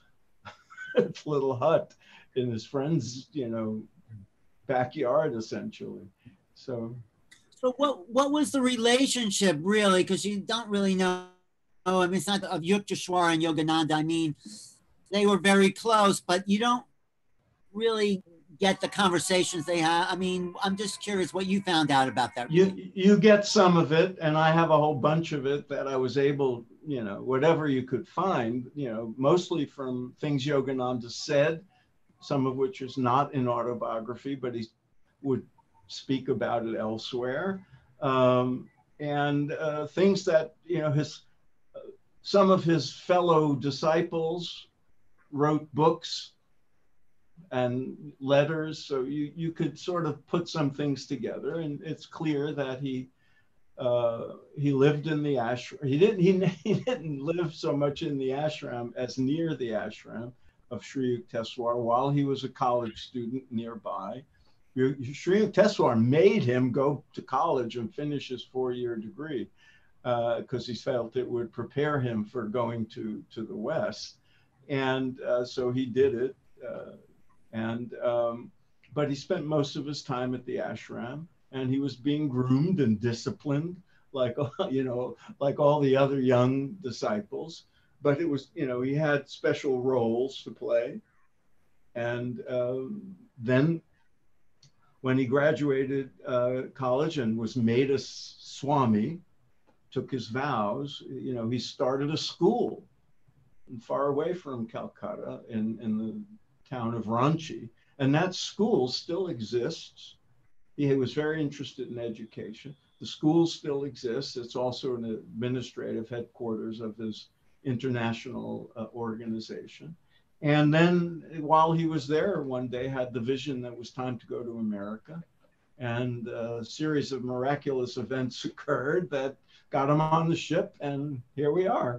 little hut in his friend's, you know, backyard, essentially. So,
so what what was the relationship really? Because you don't really know. Oh, I mean, it's not of Yukteswar and Yogananda. I mean, they were very close, but you don't really get the conversations they have. I mean, I'm just curious what you found out about that
you
relationship.
you get some of it, and I have a whole bunch of it that I was able, you know, whatever you could find, you know, mostly from things Yogananda said, some of which is not in autobiography, but he would speak about it elsewhere, um, and uh, things that, you know, his uh, some of his fellow disciples wrote books and letters, so you you could sort of put some things together, and it's clear that he uh, he lived in the ashram. He didn't he, he didn't live so much in the ashram as near the ashram of Sri Yukteswar while he was a college student nearby. Sri Yukteswar made him go to college and finish his four-year degree because uh, he felt it would prepare him for going to to the West, and uh, so he did it. Uh, and um, but he spent most of his time at the ashram, and he was being groomed and disciplined, like you know, like all the other young disciples. But it was, you know, he had special roles to play, and um, then when he graduated uh, college and was made a swami, took his vows, you know, he started a school far away from Calcutta in, in the town of Ranchi. And that school still exists. He was very interested in education. The school still exists. It's also an administrative headquarters of his international uh, organization. And then while he was there, one day had the vision that it was time to go to America. And a series of miraculous events occurred that got him on the ship, and here we are.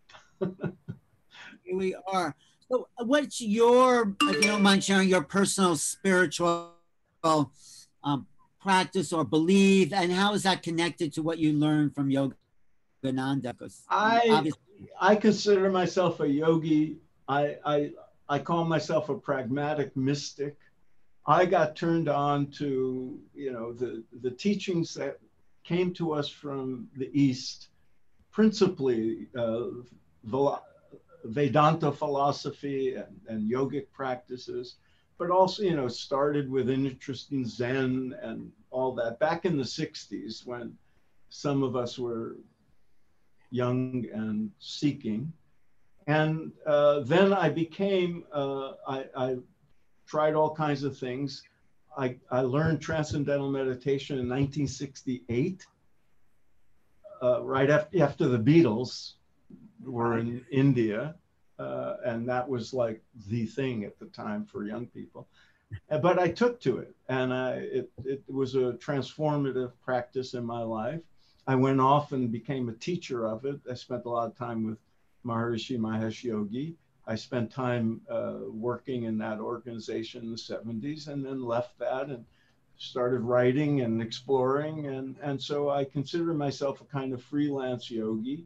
Here we are. So, what's your, if you don't mind sharing, your personal spiritual um, practice or belief, and how is that connected to what you learned from Yogananda? Because
I
obviously,
I consider myself a yogi. I I I call myself a pragmatic mystic. I got turned on to, you know, the the teachings that came to us from the East, principally uh, Vedanta philosophy and, and yogic practices, but also, you know, started with an interest in Zen and all that back in the sixties when some of us were young and seeking. And uh, then I became, uh, I, I tried all kinds of things. I, I learned transcendental meditation in nineteen sixty-eight, uh, right after, after the Beatles were in India. Uh, and that was like the thing at the time for young people. But I took to it, and I, it, it was a transformative practice in my life. I went off and became a teacher of it. I spent a lot of time with Maharishi Mahesh Yogi. I spent time uh, working in that organization in the seventies, and then left that and started writing and exploring. And, and so I consider myself a kind of freelance yogi.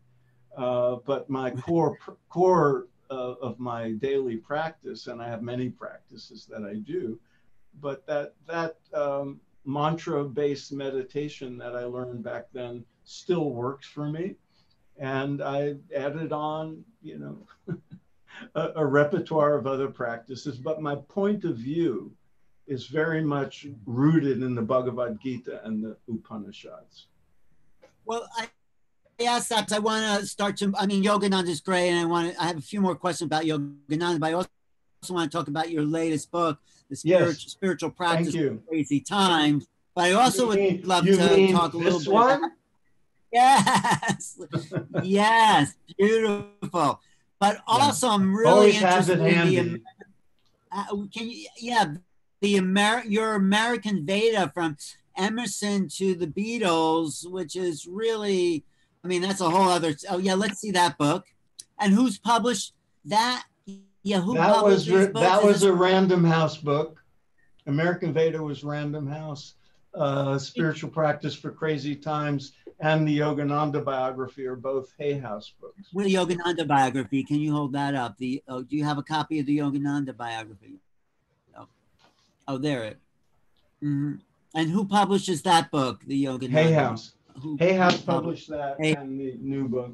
Uh, but my core core uh, of my daily practice, and I have many practices that I do, but that that um, mantra-based meditation that I learned back then still works for me. And I added on, you know, a, a repertoire of other practices. But my point of view is very much rooted in the Bhagavad Gita and the Upanishads.
Well, I asked that because I want to start to, I mean, Yogananda is great, and I want to, I have a few more questions about Yogananda, but I also want to talk about your latest book, The Spiritual,
Yes.
Spiritual Practice
Thank you.
of Crazy Times. But I also
You
would
mean,
love
you
to
mean
talk a little
this
bit
one?
about, yes, yes, beautiful. But also, yeah. I'm really
Always
interested
have it handy.
in the, uh, can you, yeah, the Amer your American Veda from Emerson to the Beatles, which is really, I mean, that's a whole other, oh yeah, let's see that book. And who's published that? Yeah, who
that
published
was
these books?
That
is
was
this...
a Random House book. American Veda was Random House. Uh, Spiritual Practice for Crazy Times and the Yogananda biography are both Hay House books.
With the Yogananda biography, can you hold that up? The oh, do you have a copy of the Yogananda biography? Oh, oh there it. Mm-hmm. And who publishes that book, the Yogananda?
Hay House.
Who,
Hay House published that
Hay
and the new book.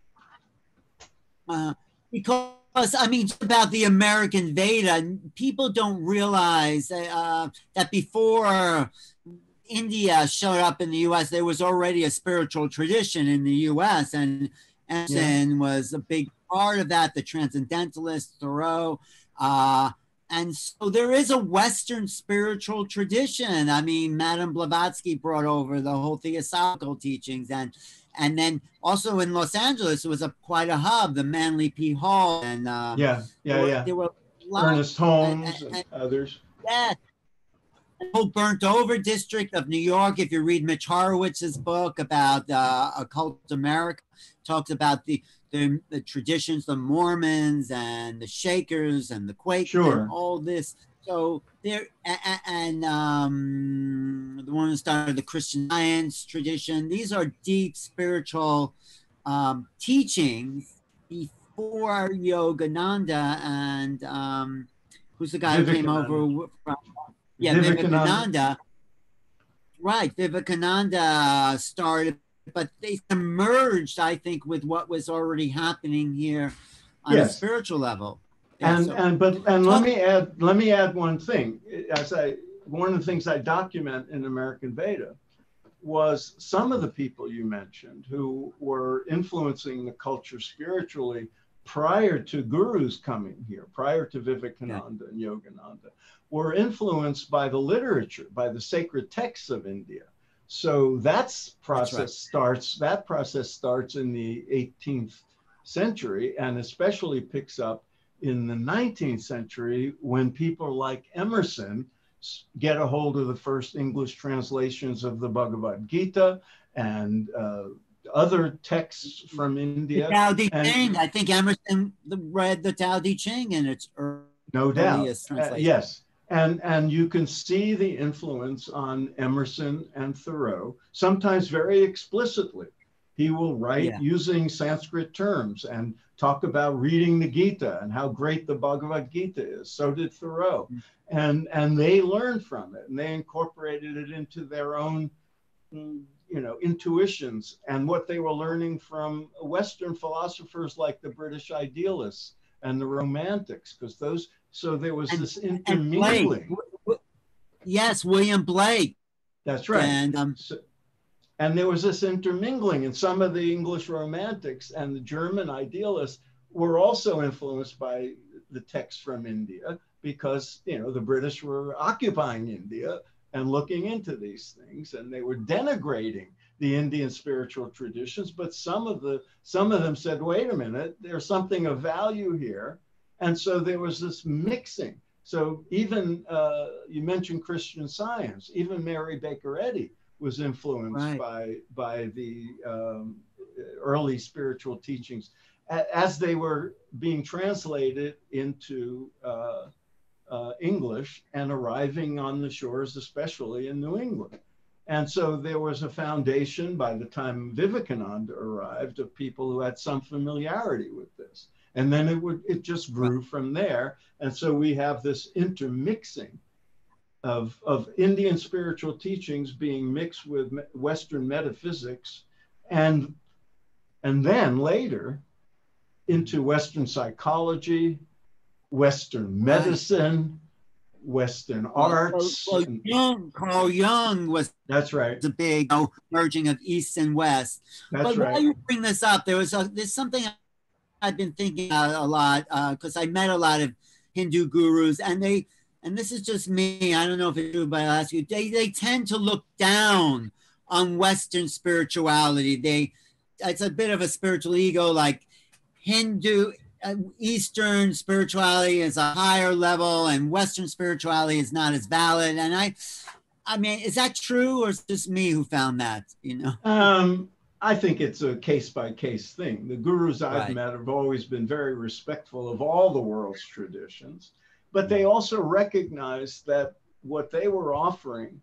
Uh, because I mean, about the American Veda, people don't realize uh, that before India showed up in the U S, there was already a spiritual tradition in the U S, and Emerson yeah. was a big part of that, the Transcendentalist, Thoreau. Uh, and so there is a Western spiritual tradition. I mean, Madame Blavatsky brought over the whole theosophical teachings, and and then also in Los Angeles, it was a quite a hub, the Manly P. Hall, and um,
yeah, yeah,
there were,
yeah.
There were
Ernest Holmes
and,
and, and others.
Yeah. The whole burnt over district of New York. If you read Mitch Horowitz's book about uh, occult America, talks about the, the the traditions, the Mormons and the Shakers and the Quakers,
sure.
and all this. So there, and, and um, the one who started the Christian Science tradition. These are deep spiritual um, teachings before Yogananda and um, who's the guy who came over from. Yeah, Vivekananda. Vivekananda. Right, Vivekananda started, but they emerged, I think, with what was already happening here on yes. a spiritual level.
Yeah, and so, and but and let me add let me add one thing. As I one of the things I document in American Veda was some of the people you mentioned who were influencing the culture spiritually prior to gurus coming here, prior to Vivekananda yeah. and Yogananda, were influenced by the literature, by the sacred texts of India. So that's process that's right. starts, that process starts in the eighteenth century, and especially picks up in the nineteenth century when people like Emerson get a hold of the first English translations of the Bhagavad Gita and uh, other texts from India.
The Tao Te Ching. I think Emerson read the Tao Te Ching in its earliest
no doubt.
translation.
Uh, yes. And, and you can see the influence on Emerson and Thoreau, sometimes very explicitly. He will write yeah. using Sanskrit terms and talk about reading the Gita and how great the Bhagavad Gita is. So did Thoreau. Mm-hmm. And, and they learned from it, and they incorporated it into their own you know, intuitions and what they were learning from Western philosophers like the British idealists and the Romantics, because those, so there was and, this intermingling.
Yes, William Blake.
That's right.
And, um,
so, and there was this intermingling, and some of the English Romantics and the German idealists were also influenced by the texts from India, because, you know, the British were occupying India and looking into these things, and they were denigrating the Indian spiritual traditions. But some of the some of them said, "Wait a minute, there's something of value here," and so there was this mixing. So even uh, you mentioned Christian Science, even Mary Baker Eddy was influenced right. by by the um, early spiritual teachings as they were being translated into Uh, Uh, English and arriving on the shores, especially in New England. And so there was a foundation by the time Vivekananda arrived of people who had some familiarity with this. And then it would it just grew from there. And so we have this intermixing of, of Indian spiritual teachings being mixed with Western metaphysics, and, and then later into Western psychology, Western medicine, Western arts.
Well, well, Jung, Carl Jung was
that's right.
The big you know, merging of East and West.
That's
but
right.
While you bring this up, there was a, there's something I've been thinking about a lot because uh, I met a lot of Hindu gurus, and they and this is just me. I don't know if it's true, but I'll ask you. They they tend to look down on Western spirituality. They it's a bit of a spiritual ego, like Hindu. Uh, Eastern spirituality is a higher level and Western spirituality is not as valid. And I, I mean, is that true or is it just me who found that, you know?
Um, I think it's a case by case thing. The gurus I've
right.
met have always been very respectful of all the world's traditions, but they also recognized that what they were offering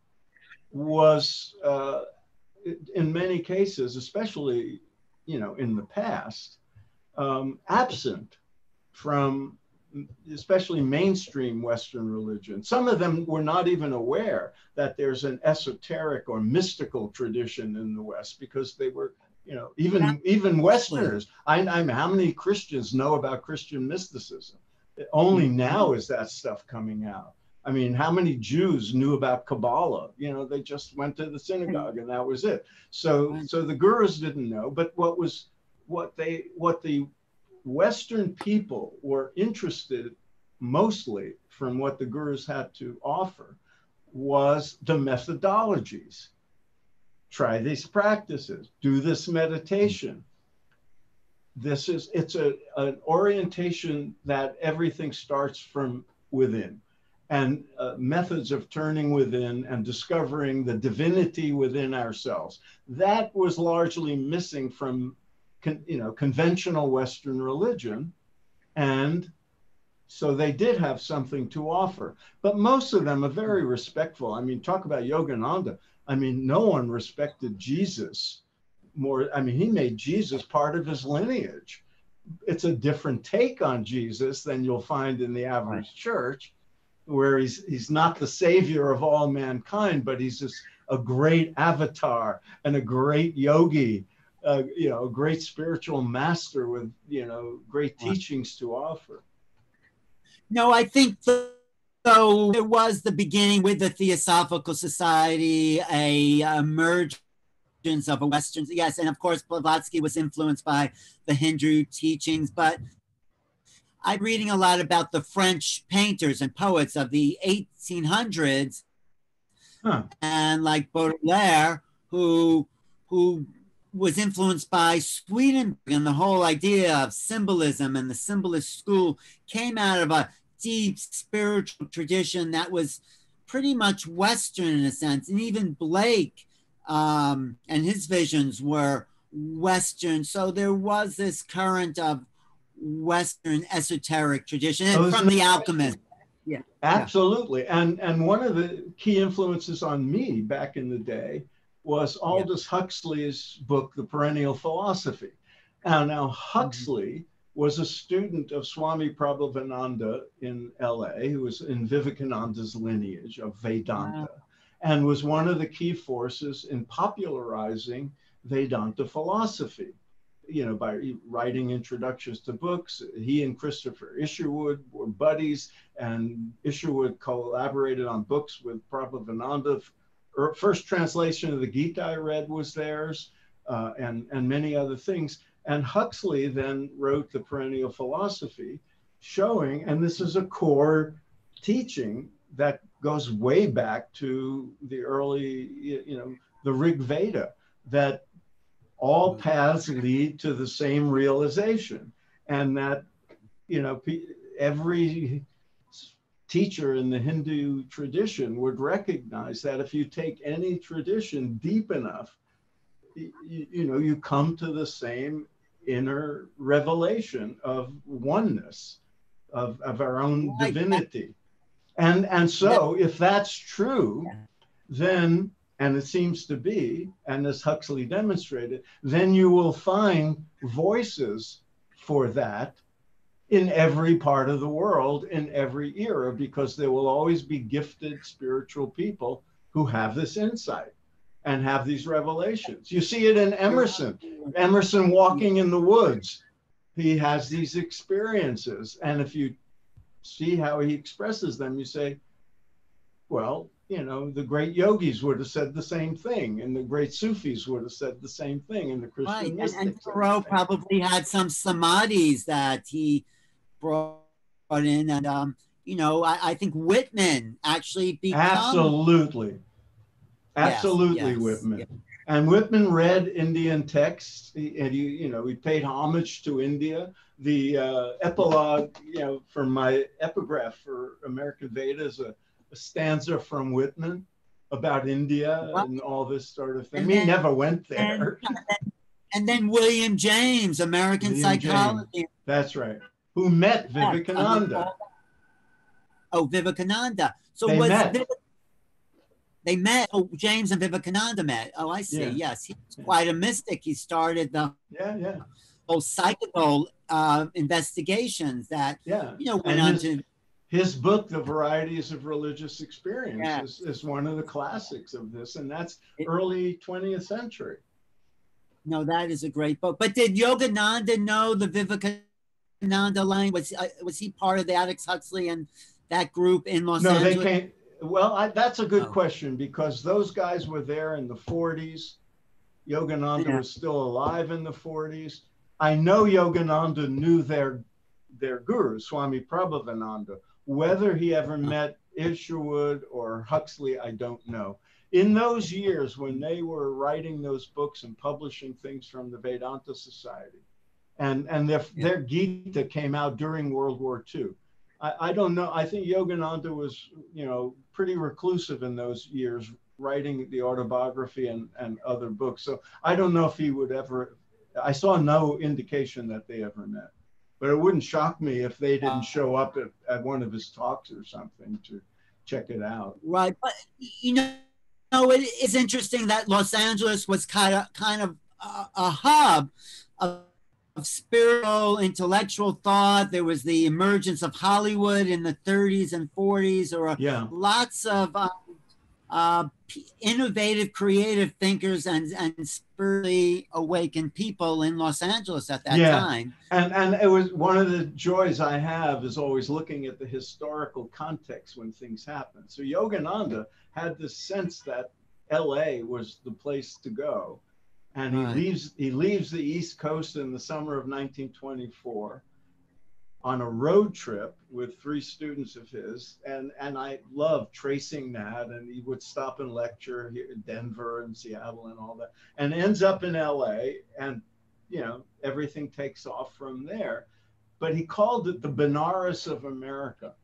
was, uh, in many cases, especially, you know, in the past, Um, absent from especially mainstream Western religion. Some of them were not even aware that there's an esoteric or mystical tradition in the West because they were, you know, even even Westerners. I, I'm how many Christians know about Christian mysticism? Only now is that stuff coming out. I mean, how many Jews knew about Kabbalah? You know, they just went to the synagogue and that was it. So, so the gurus didn't know. But what was what they what the Western people were interested mostly from what the gurus had to offer was the methodologies. Try these practices, do this meditation. This is, it's a, an orientation that everything starts from within, and uh, methods of turning within and discovering the divinity within ourselves. That was largely missing from Con, you know, conventional Western religion. And so they did have something to offer, but most of them are very respectful. I mean, talk about Yogananda. I mean, no one respected Jesus more. I mean, he made Jesus part of his lineage. It's a different take on Jesus than you'll find in the average right. church, where he's, he's not the savior of all mankind, but he's just a great avatar and a great yogi. Uh, you know, a great spiritual master with, you know, great teachings to offer.
No, I think so. It was the beginning with the Theosophical Society, a emergence of a Western, yes, and of course Blavatsky was influenced by the Hindu teachings, but I'm reading a lot about the French painters and poets of the eighteen hundreds, huh. and like Baudelaire, who, who was influenced by Swedenborg, and the whole idea of symbolism and the symbolist school came out of a deep spiritual tradition that was pretty much Western in a sense. And even Blake um, and his visions were Western. So there was this current of Western esoteric tradition and from the alchemist.
Yeah, absolutely. Yeah. And, and one of the key influences on me back in the day was Aldous yeah. Huxley's book, The Perennial Philosophy. And now Huxley mm-hmm. was a student of Swami Prabhavananda in L A, who was in Vivekananda's lineage of Vedanta, wow. and was one of the key forces in popularizing Vedanta philosophy. You know, by writing introductions to books. He and Christopher Isherwood were buddies, and Isherwood collaborated on books with Prabhavananda. First translation of the Gita I read was theirs, uh, and, and many other things. And Huxley then wrote The Perennial Philosophy, showing, and this is a core teaching that goes way back to the early, you know, the Rig Veda, that all paths lead to the same realization, and that, you know, every teacher in the Hindu tradition would recognize that if you take any tradition deep enough, you, you know, you come to the same inner revelation of oneness, of, of our own divinity. And, and so if that's true, then and it seems to be, and as Huxley demonstrated, then you will find voices for that in every part of the world, in every era, because there will always be gifted spiritual people who have this insight and have these revelations. You see it in Emerson. Emerson walking in the woods. He has these experiences. And if you see how he expresses them, you say, well, you know, the great yogis would have said the same thing, and the great Sufis would have said the same thing, and the Christian
Right. And,
mystics.
and Thoreau probably had some samadhis that he brought in. And, um, you know, I, I think Whitman actually became.
Absolutely. Absolutely,
yes,
Whitman.
yes.
And Whitman read Indian texts, he, and he, you know, he paid homage to India. The uh, epilogue, you know, for my epigraph for American Veda is a, a stanza from Whitman about India what? and all this sort of thing. And he then, never went there.
And, and then William James, American
William
Psychology.
James. That's right. Who met Vivekananda.
Oh, Vivekananda. So
they
was
met.
Viv- They met. Oh, James and Vivekananda met. Oh, I see. Yeah. Yes, he was quite a mystic. He started the
yeah, yeah,
whole psychical uh, investigations that
yeah,
you know went
and
on
his,
to.
His book, The Varieties of Religious Experience,
yeah.
is, is one of the classics of this, and that's it, early twentieth century.
No, that is a great book. But did Yogananda know the Vivekananda line? Was uh, was he part of the Aldous Huxley and that group in Los
no,
Angeles?
No, they came. Well, I, that's a good
oh.
question, because those guys were there in the forties. Yogananda yeah. was still alive in the forties. I know Yogananda knew their their guru, Swami Prabhavananda. Whether he ever met Isherwood or Huxley, I don't know. In those years when they were writing those books and publishing things from the Vedanta Society, and, and their, yeah. their Gita came out during World War Two. I, I don't know. I think Yogananda was, you know, pretty reclusive in those years, writing the autobiography and, and other books. So I don't know if he would ever, I saw no indication that they ever met. But it wouldn't shock me if they didn't show up at, at one of his talks or something to check it out.
Right. But, you know, no, it is interesting that Los Angeles was kind of, kind of a, a hub of of spiritual, intellectual thought. There was the emergence of Hollywood in the thirties and forties, or
yeah.
lots of uh, uh, innovative, creative thinkers and, and spiritually awakened people in Los Angeles at that
yeah.
time.
And, and it was one of the joys I have is always looking at the historical context when things happen. So Yogananda had this sense that L A was the place to go. And he right. leaves he leaves the East Coast in the summer of nineteen twenty-four on a road trip with three students of his. And, and I love tracing that. And he would stop and lecture here in Denver and Seattle and all that, and ends up in L A. And, you know, everything takes off from there. But he called it the Benares of America.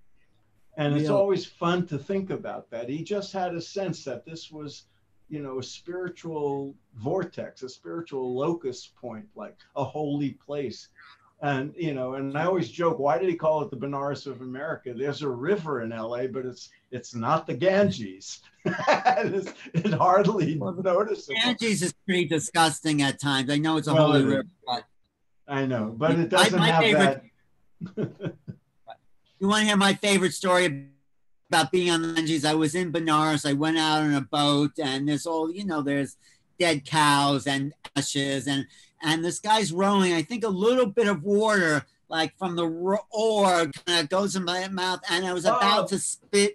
And it's yeah. always fun to think about that. He just had a sense that this was, you know, a spiritual vortex, a spiritual locus point, like a holy place. And, you know, and I always joke, why did he call it the Benares of America? There's a river in L A, but it's it's not the Ganges. it's, it's hardly well, noticeable.
Ganges is pretty disgusting at times. I know it's a
well,
holy
it
river, but
I know, but it doesn't
my, my
have
favorite,
that.
You want to hear my favorite story about being on the Ganges? I was in Benares. I went out on a boat, and there's all, you know, there's dead cows and ashes, and and this guy's rowing. I think a little bit of water, like from the oar, kind of goes in my mouth, and I was about oh. to spit.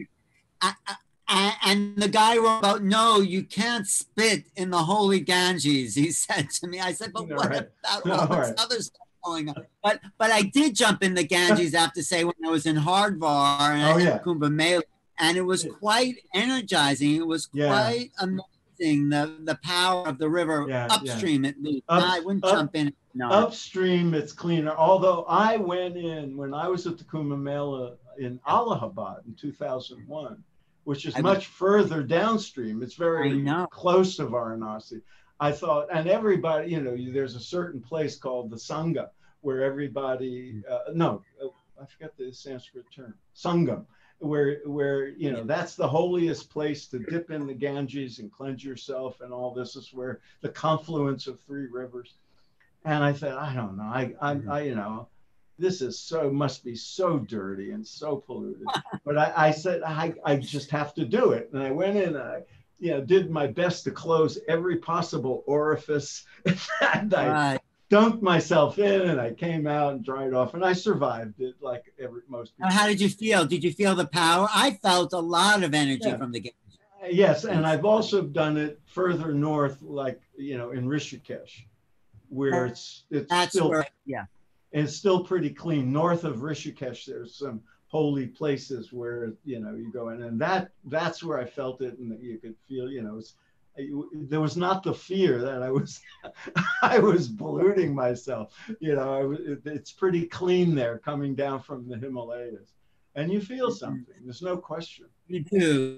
I, I, and the guy wrote, "No, you can't spit in the holy Ganges," he said to me. I said, "But what
right.
about all, all this right. other stuff going on?" But but I did jump in the Ganges, I have to say, when I was in Hardwar and
oh, yeah.
Kumbh Mela, and it was quite energizing. It was
yeah.
quite amazing, the the power of the river
yeah,
upstream
yeah.
at least.
Up,
I wouldn't
up,
jump in. No.
Upstream, it's cleaner. Although I went in when I was at the Kumbh Mela in Allahabad in two thousand one, which is I much went, further downstream. It's very close to Varanasi. I thought, and everybody, you know, there's a certain place called the Sangha where everybody, uh, no, I forget the Sanskrit term, Sangam. where where you know that's the holiest place to dip in the Ganges and cleanse yourself, and all this is where the confluence of three rivers. And I said, I don't know, I I, I you know, this is so must be so dirty and so polluted. But I, I said I I just have to do it, and I went in. And I you know did my best to close every possible orifice, and I
Right.
dunked myself in, and I came out and dried off, and I survived it like every most
Now,
people.
how did you feel? Did you feel the power? I felt a lot of energy
Yeah.
from the game.
Yes, and I've also done it further north, like you know, in Rishikesh, where it's it's
That's
still
where, yeah.
it's still pretty clean. North of Rishikesh, there's some holy places where you know you go in, and that that's where I felt it, and you could feel, you know, it's, there was not the fear that I was I was polluting myself. You know, I was, it's pretty clean there, coming down from the Himalayas, and you feel something. There's no question.
You do.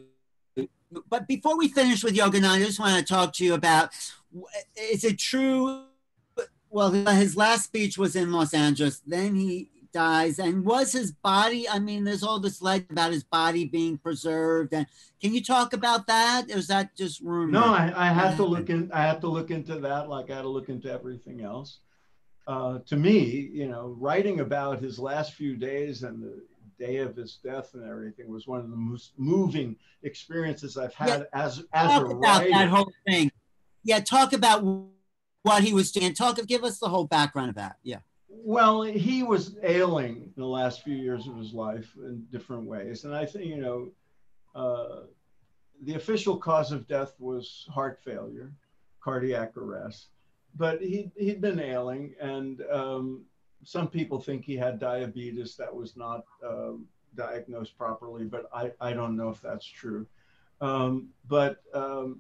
But before we finish with Yogananda, I just want to talk to you about, is it true? Well, his last speech was in Los Angeles. Then he dies. And was his body, I mean, there's all this legend about his body being preserved. And can you talk about that? Or is that just rumor?
No, I, I had to look in, I had to look into that, like I had to look into everything else. Uh, to me, you know, writing about his last few days and the day of his death and everything was one of the most moving experiences I've had yeah, as as
talk
a
about
writer.
That whole thing. Yeah, talk about what he was doing. Talk, give us the whole background of that. Yeah.
Well, he was ailing in the last few years of his life in different ways, and I think you know, uh, the official cause of death was heart failure, cardiac arrest, but he he'd been ailing, and um, some people think he had diabetes that was not um, diagnosed properly, but I, I don't know if that's true. Um, but um,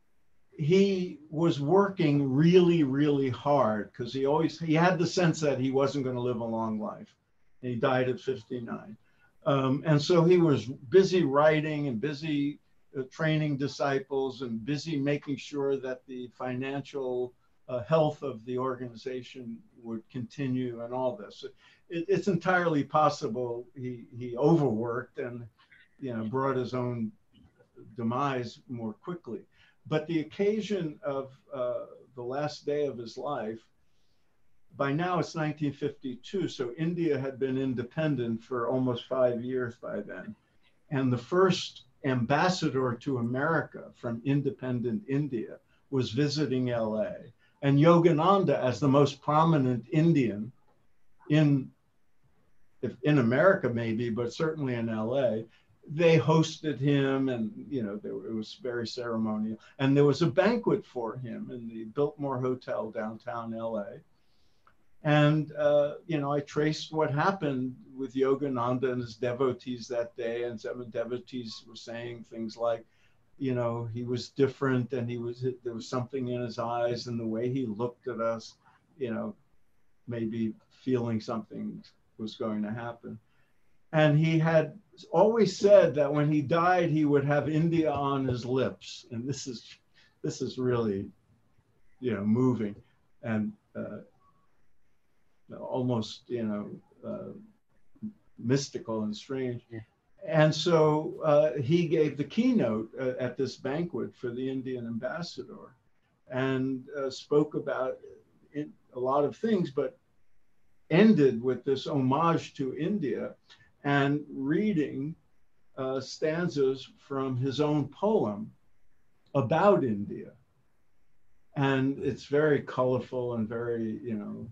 he was working really, really hard because he always, he had the sense that he wasn't going to live a long life. And he died at fifty-nine. Um, and so he was busy writing and busy uh, training disciples and busy making sure that the financial Uh, health of the organization would continue and all this. It, it's entirely possible he he overworked and you know brought his own demise more quickly. But the occasion of uh, the last day of his life, by now it's nineteen fifty-two, so India had been independent for almost five years by then. And the first ambassador to America from independent India was visiting L A. And Yogananda, as the most prominent Indian in, if in America maybe, but certainly in L A, they hosted him, and you know they, it was very ceremonial. And there was a banquet for him in the Biltmore Hotel downtown L A. And uh, you know, I traced what happened with Yogananda and his devotees that day, and some of the devotees were saying things like, you know, he was different, and he was, there was something in his eyes, and the way he looked at us, you know, maybe feeling something was going to happen. And he had always said that when he died, he would have India on his lips. And this is, this is really, you know, moving and uh, almost, you know, uh, mystical and strange. Yeah. And so uh, he gave the keynote uh, at this banquet for the Indian ambassador, and uh, spoke about it, a lot of things, but ended with this homage to India and reading uh, stanzas from his own poem about India. And it's very colorful and very, you know,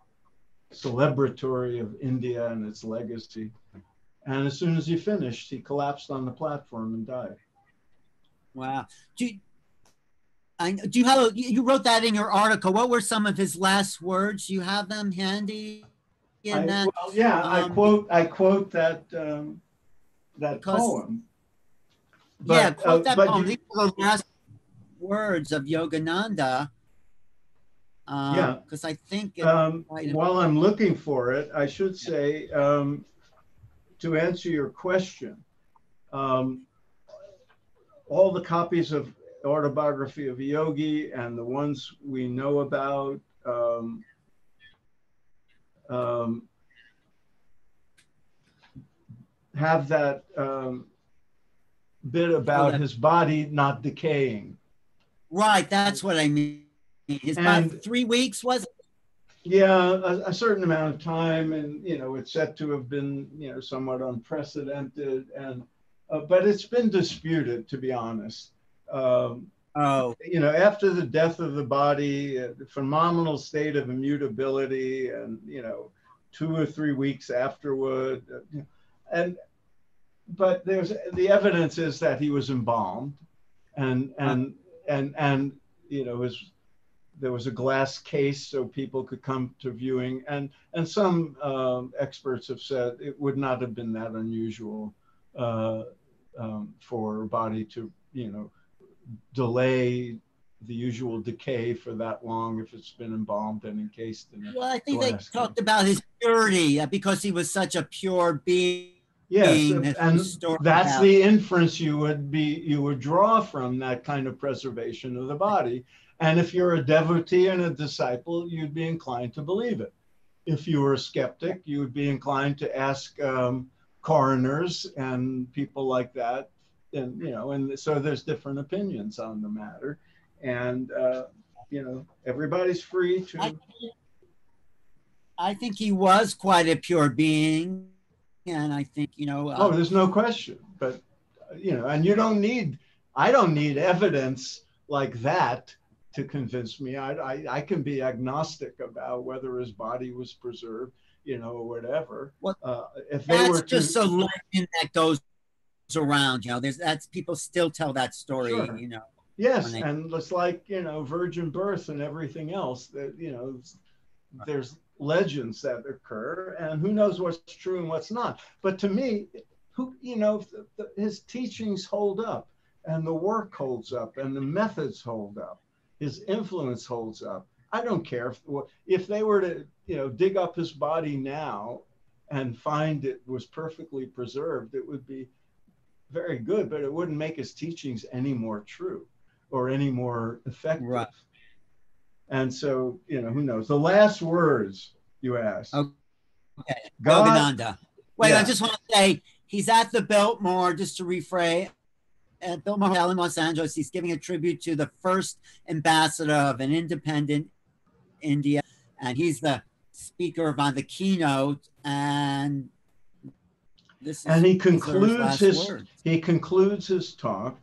celebratory of India and its legacy. And as soon as he finished, he collapsed on the platform and died.
Wow. Do you, I, do you have a, you wrote that in your article. What were some of his last words? Do you have them handy? In
I,
that?
Well, yeah, um, I quote I quote that um, that because, poem.
But, yeah, quote uh, that poem. You, These are the last words of Yogananda. Um,
yeah,
because I think it,
um, while I'm looking for it, I should say, um, to answer your question, um, all the copies of Autobiography of a Yogi and the ones we know about, um, um, have that um, bit
Oh,
about
that,
his body not decaying.
right. That's what I mean. It's about
And
three weeks, was it?
yeah, a, a certain amount of time, and you know, it's said to have been, you know, somewhat unprecedented, and uh, but it's been disputed, to be honest. Um,
Oh,
you know, after the death of the body, uh, the phenomenal state of immutability, and you know, two or three weeks afterward, uh, and but there's the evidence is that he was embalmed, and
uh,
and and and you know, his there was a glass case so people could come to viewing, and and some um, experts have said it would not have been that unusual uh, um, for a body to, you know, delay the usual decay for that long if it's been embalmed and encased in a
well, I think they
glass case.
talked about his purity uh, because he was such a pure being.
Yes,
This was
and
story
that's
about.
the inference you would be you would draw from that kind of preservation of the body. And if you're a devotee and a disciple, you'd be inclined to believe it. If you were a skeptic, you would be inclined to ask um, coroners and people like that. And you know, and so there's different opinions on the matter, and uh, you know, everybody's free
I,
to.
I think he was quite a pure being, and I think you know.
Oh,
Uh,
there's no question. But you know, and you don't need. I don't need evidence like that to convince me. I, I, I can be agnostic about whether his body was preserved, you know, or whatever.
well,
Uh, if they were
that's
to,
just a legend that goes around. You know, there's that's people still tell that story.
sure,
You know, when
yes,
they.
and it's like, you know, virgin birth and everything else that, you know, there's legends that occur, and who knows what's true and what's not. But to me, who, you know, the, the, his teachings hold up, and the work holds up, and the methods hold up, his influence holds up. I don't care if if they were to, you know, dig up his body now and find it was perfectly preserved, it would be very good, but it wouldn't make his teachings any more true or any more effective.
Right.
And so, you know, who knows? The last words you asked.
Okay.
God,
Yogananda. Wait, I
yeah.
just want to say he's at the Biltmore, just to rephrase, at Biltmore Hotel in Los Angeles. He's giving a tribute to the first ambassador of an independent India, and he's the speaker on the keynote. And this
And
is
he
these are his
concludes
last
his
words.
he concludes his talk.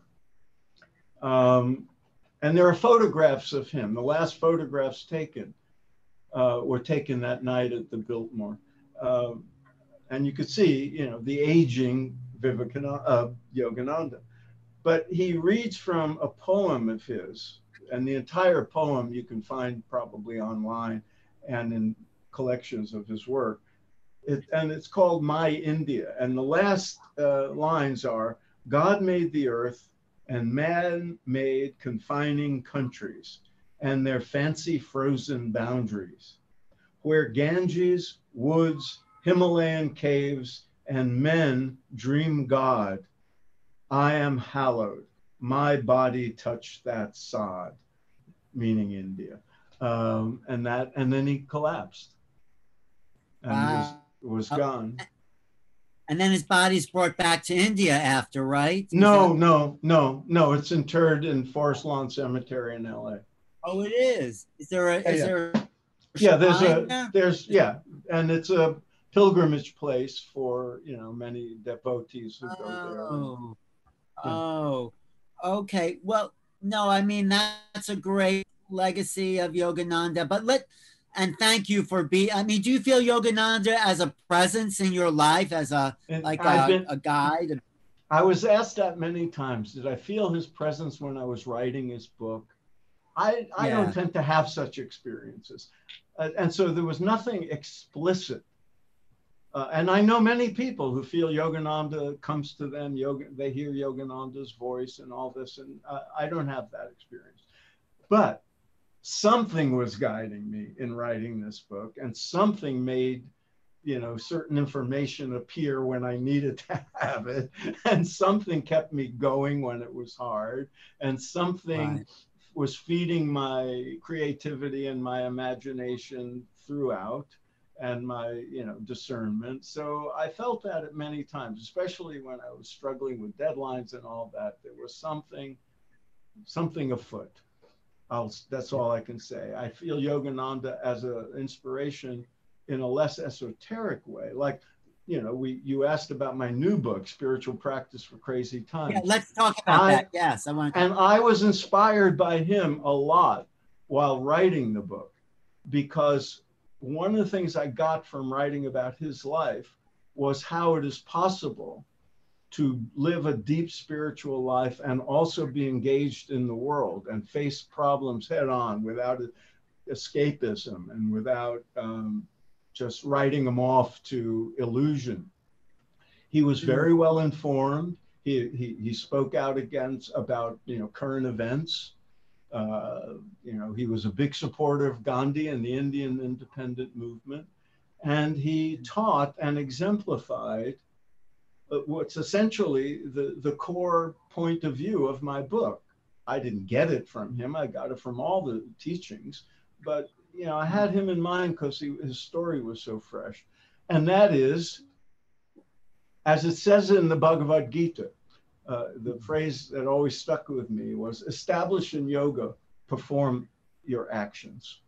Um, and there are photographs of him. The last photographs taken uh, were taken that night at the Biltmore. Um, and you could see, you know, the aging Vivekananda, uh, Yogananda. But he reads from a poem of his, and the entire poem you can find probably online and in collections of his work. It, and it's called My India. And the last uh, lines are, God made the earth and man made confining countries and their fancy frozen boundaries, where Ganges, woods, Himalayan caves, and men dream God. I am hallowed. My body touched that sod, meaning India. Um, and that, and then he collapsed and was
Wow.
was gone.
And then his body's brought back to India after, right? Is
No,
that?
no, no, no. It's interred in Forest Lawn Cemetery in L A.
Oh, it is. Is there a
Yeah,
is
yeah.
there a
Yeah, there's
shrine
a
there?
there's yeah, and it's a pilgrimage place for, you know, many devotees who go there. And,
Oh,
yeah.
oh, okay. Well, no, I mean that's a great legacy of Yogananda. But let and thank you for being. I mean, do you feel Yogananda as a presence in your life, as a
And
like
I've
a,
been
a guide?
I was asked that many times. Did I feel his presence when I was writing his book? I I don't
Yeah.
tend to have such experiences, uh, and so there was nothing explicit. Uh, and I know many people who feel Yogananda comes to them, yoga, they hear Yogananda's voice and all this, and uh, I don't have that experience. But something was guiding me in writing this book, and something made, you know, certain information appear when I needed to have it, and something kept me going when it was hard, and something
Right.
was feeding my creativity and my imagination throughout. and my, you know, discernment. So I felt that at many times, especially when I was struggling with deadlines and all that. There was something, something afoot. I'll, that's all I can say. I feel Yogananda as an inspiration in a less esoteric way. Like, you know, we you asked about my new book, Spiritual Practice for Crazy Times.
Yeah, let's talk about
I,
that. Yes, I want to.
And I was inspired by him a lot while writing the book, because one of the things I got from writing about his life was how it is possible to live a deep spiritual life and also be engaged in the world and face problems head on without escapism and without um, just writing them off to illusion. He was very well informed. He, he, he spoke out against about, you know, current events. Uh, you know, he was a big supporter of Gandhi and the Indian independent movement. And he taught and exemplified what's essentially the, the core point of view of my book. I didn't get it from him. I got it from all the teachings. But, you know, I had him in mind because his story was so fresh. And that is, as it says in the Bhagavad Gita, uh, the phrase that always stuck with me was, establish in yoga, perform your actions.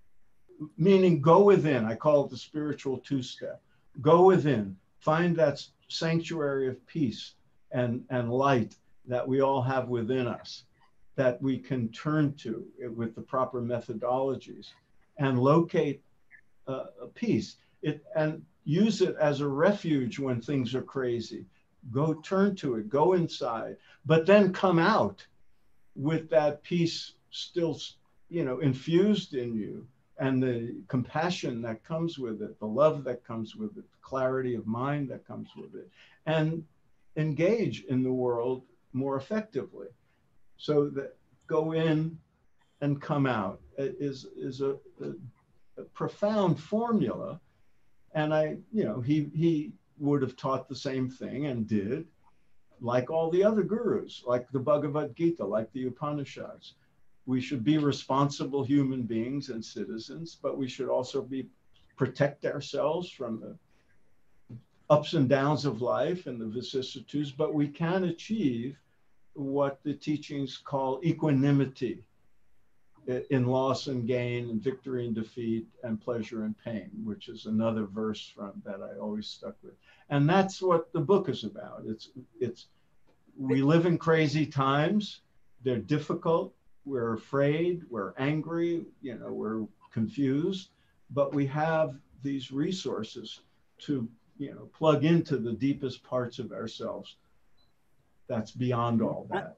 Meaning go within. I call it the spiritual two-step. Go within, find that sanctuary of peace and, and light that we all have within us, that we can turn to with the proper methodologies and locate uh, peace. It, and use it as a refuge when things are crazy. Go turn to it, go inside, but then come out with that peace still, you know, infused in you, and the compassion that comes with it, the love that comes with it, the clarity of mind that comes with it, and engage in the world more effectively. So that go in and come out is, is a, a, a profound formula. And I, you know, he, he would have taught the same thing and did, like all the other gurus, like the Bhagavad Gita, like the Upanishads. We should be responsible human beings and citizens, but we should also be protect ourselves from the ups and downs of life and the vicissitudes, but we can achieve what the teachings call equanimity in loss and gain, and victory and defeat, and pleasure and pain, which is another verse from that I always stuck with. And that's what the book is about. It's, it's, we live in crazy times. They're difficult. We're afraid, we're angry, you know, we're confused, but we have these resources to, you know, plug into the deepest parts of ourselves. That's beyond all that.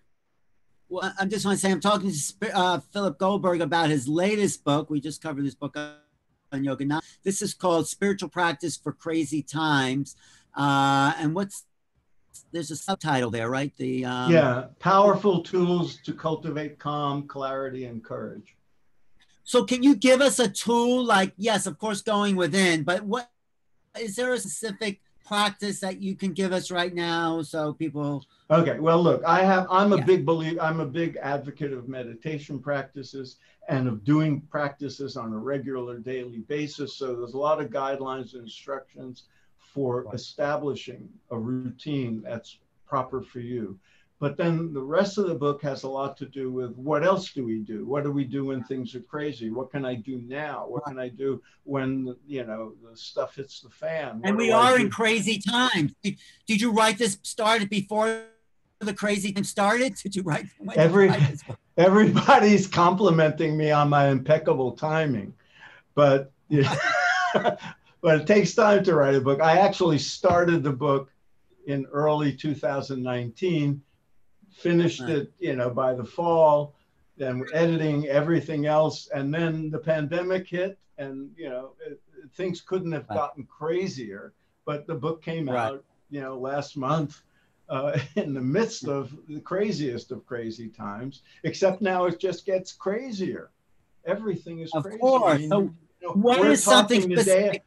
Well, I just want to say, I'm talking to uh, Philip Goldberg about his latest book. We just covered this book on Yogananda. This is called Spiritual Practice for Crazy Times. Uh, and what's, there's a subtitle there, right? The um,
yeah, powerful tools to cultivate calm, clarity, and courage.
So can you give us a tool, like, yes, of course, going within, but what, is there a specific practice that you can give us right now so people?
Okay, well, look, I have, I'm a
yeah.
big believer, I'm a big advocate of meditation practices and of doing practices on a regular daily basis. So there's a lot of guidelines and instructions for establishing a routine that's proper for you. But then the rest of the book has a lot to do with what else do we do? What do we do when things are crazy? What can I do now? What can I do when, you know, the stuff hits the fan?
And
what
we are in crazy times. Did, did you write this, started before the crazy time started? Did you write, when did
Every,
you write this book?
Everybody's complimenting me on my impeccable timing, but yeah. But it takes time to write a book. I actually started the book in early two thousand nineteen, finished right. it, you know, by the fall, then editing everything else. And then the pandemic hit and, you know, it, things couldn't have right. gotten crazier, but the book came right. out, you know, last month uh, in the midst of the craziest of crazy times, except now it just gets crazier. Everything is
of
crazy.
Course.
I mean,
so
you know,
what is something
today,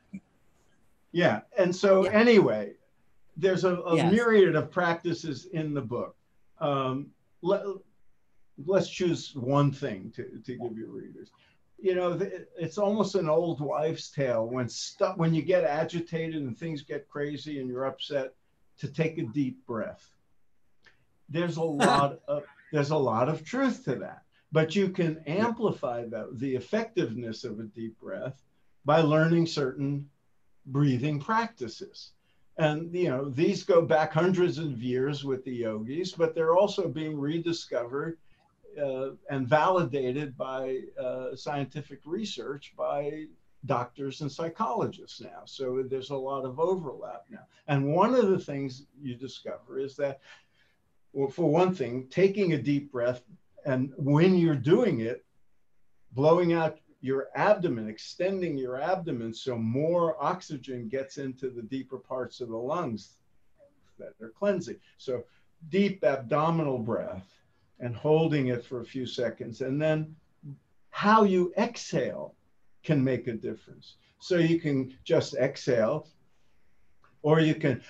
yeah. And so
yeah.
anyway, there's a, a
yes.
myriad of practices in the book. Um, let, let's choose one thing to, to give your readers. you know, it's almost an old wives' tale when stuff, when you get agitated and things get crazy and you're upset, to take a deep breath. There's a lot of there's a lot of truth to that, but you can amplify the, the effectiveness of a deep breath by learning certain breathing practices. And, you know, these go back hundreds of years with the yogis, but they're also being rediscovered uh, and validated by uh, scientific research by doctors and psychologists now. So there's a lot of overlap now. And one of the things you discover is that, well, for one thing, taking a deep breath, and when you're doing it, blowing out your abdomen, extending your abdomen so more oxygen gets into the deeper parts of the lungs that are cleansing. So deep abdominal breath and holding it for a few seconds. And then how you exhale can make a difference. So you can just exhale, or you can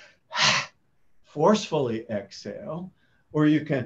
forcefully exhale, or you can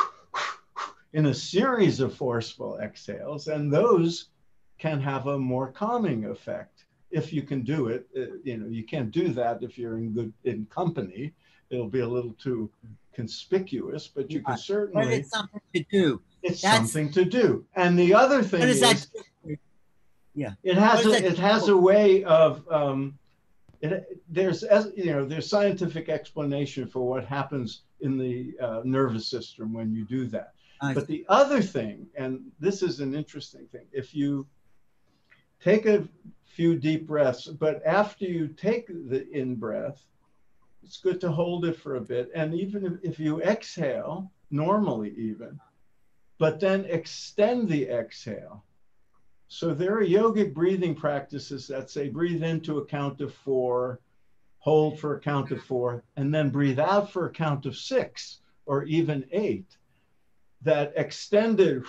in a series of forceful exhales, and those can have a more calming effect if you can do it. Uh, you know, you can't do that if you're in good in company. It'll be a little too conspicuous, but you can certainly.
But it's something to do.
It's
That's,
something to do. And the other thing is,
that, yeah,
it has a, it has a way of um, it, there's you know there's scientific explanation for what happens in the uh, nervous system when you do that. I but see. The other thing, and this is an interesting thing, if you take a few deep breaths, but after you take the in breath, it's good to hold it for a bit. And even if, if you exhale, normally even, but then extend the exhale. So there are yogic breathing practices that say breathe into a count of four, hold for a count of four, and then breathe out for a count of six or even eight. That extended,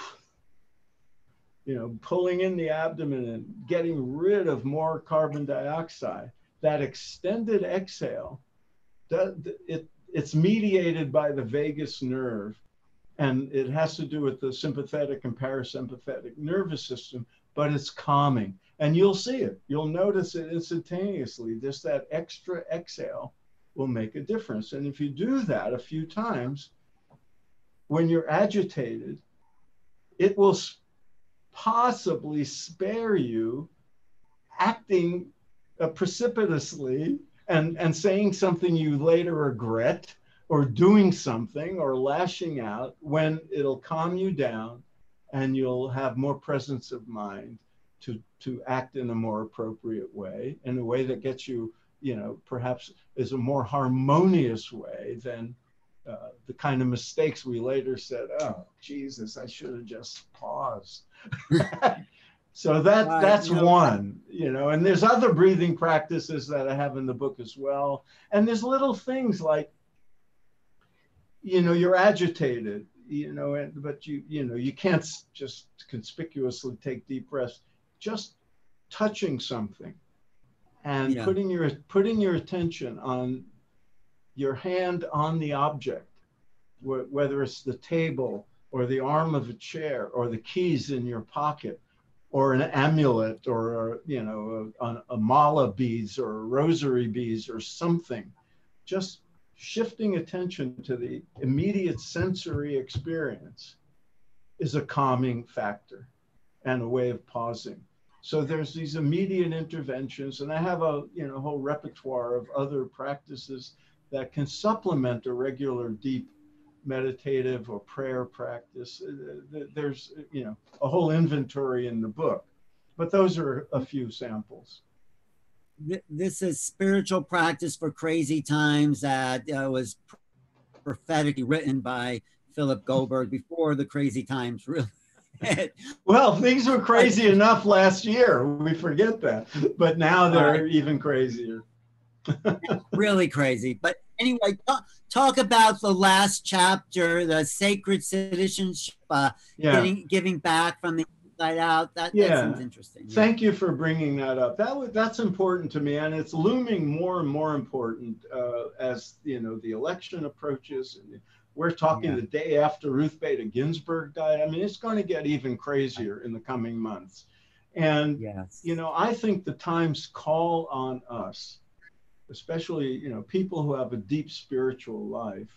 you know, pulling in the abdomen and getting rid of more carbon dioxide, that extended exhale, that, it, it's mediated by the vagus nerve, and it has to do with the sympathetic and parasympathetic nervous system, but it's calming. And you'll see it. You'll notice it instantaneously. Just that extra exhale will make a difference. And if you do that a few times, when you're agitated, it will possibly spare you acting uh, precipitously and, and saying something you later regret, or doing something or lashing out, when it'll calm you down and you'll have more presence of mind to, to act in a more appropriate way, in a way that gets you, you know, perhaps is a more harmonious way than Uh, the kind of mistakes we later said, oh, Jesus, I should have just paused. So that, right, that's no, one, you know, and there's other breathing practices that I have in the book as well. And there's little things like, you know, you're agitated, you know, and, but you, you know, you can't just conspicuously take deep breaths. Just touching something and yeah. putting your, putting your attention on your hand on the object, wh whether it's the table or the arm of a chair or the keys in your pocket or an amulet or, you know, a, a mala beads or rosary beads or something. Just shifting attention to the immediate sensory experience is a calming factor and a way of pausing. So there's these immediate interventions, and I have a, you know, whole repertoire of other practices that can supplement a regular deep meditative or prayer practice. There's, you know, a whole inventory in the book, but those are a few samples.
This is spiritual practice for crazy times that uh, was prophetically written by Philip Goldberg before the crazy times really hit.
Well, things were crazy enough last year. We forget that, but now they're uh, even crazier.
Really crazy. But anyway, talk, talk about the last chapter, the sacred citizenship, uh,
yeah.
getting, giving back from the inside out. That,
yeah.
that seems interesting. Yeah.
Thank you for bringing that up. That that's important to me, and it's looming more and more important uh, as, you know, the election approaches. And we're talking yeah. the day after Ruth Bader Ginsburg died. I mean, it's going to get even crazier in the coming months. And,
Yes.
you know, I think the times call on us, especially, you know, people who have a deep spiritual life,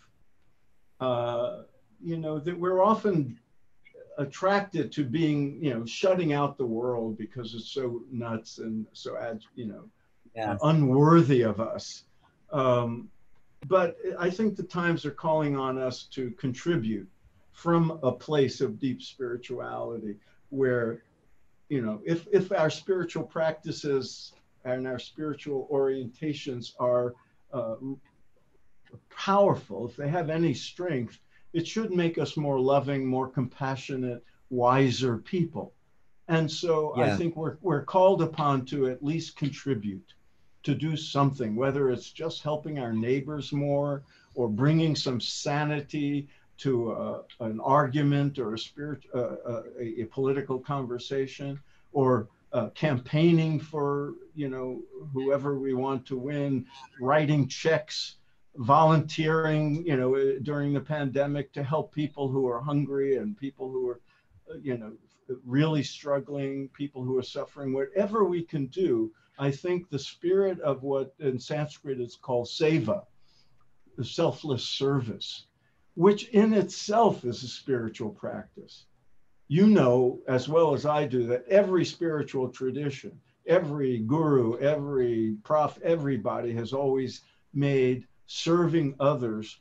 uh, you know, that we're often attracted to being, you know, shutting out the world because it's so nuts and so, you know, uh,
Yes.
unworthy of us. Um, but I think the times are calling on us to contribute from a place of deep spirituality where, you know, if, if our spiritual practices and our spiritual orientations are uh, powerful, if they have any strength, it should make us more loving, more compassionate, wiser people. And so I
Yeah.
think we're, we're called upon to at least contribute, to do something, whether it's just helping our neighbors more or bringing some sanity to uh, an argument or a, spirit, uh, uh, a, a political conversation, or uh, campaigning for, you know, whoever we want to win, writing checks, volunteering, you know, during the pandemic to help people who are hungry and people who are, you know, really struggling, people who are suffering, whatever we can do. I think the spirit of what in Sanskrit is called seva, the selfless service, which in itself is a spiritual practice. You know as well as I do that every spiritual tradition, every guru, every prof, everybody has always made serving others,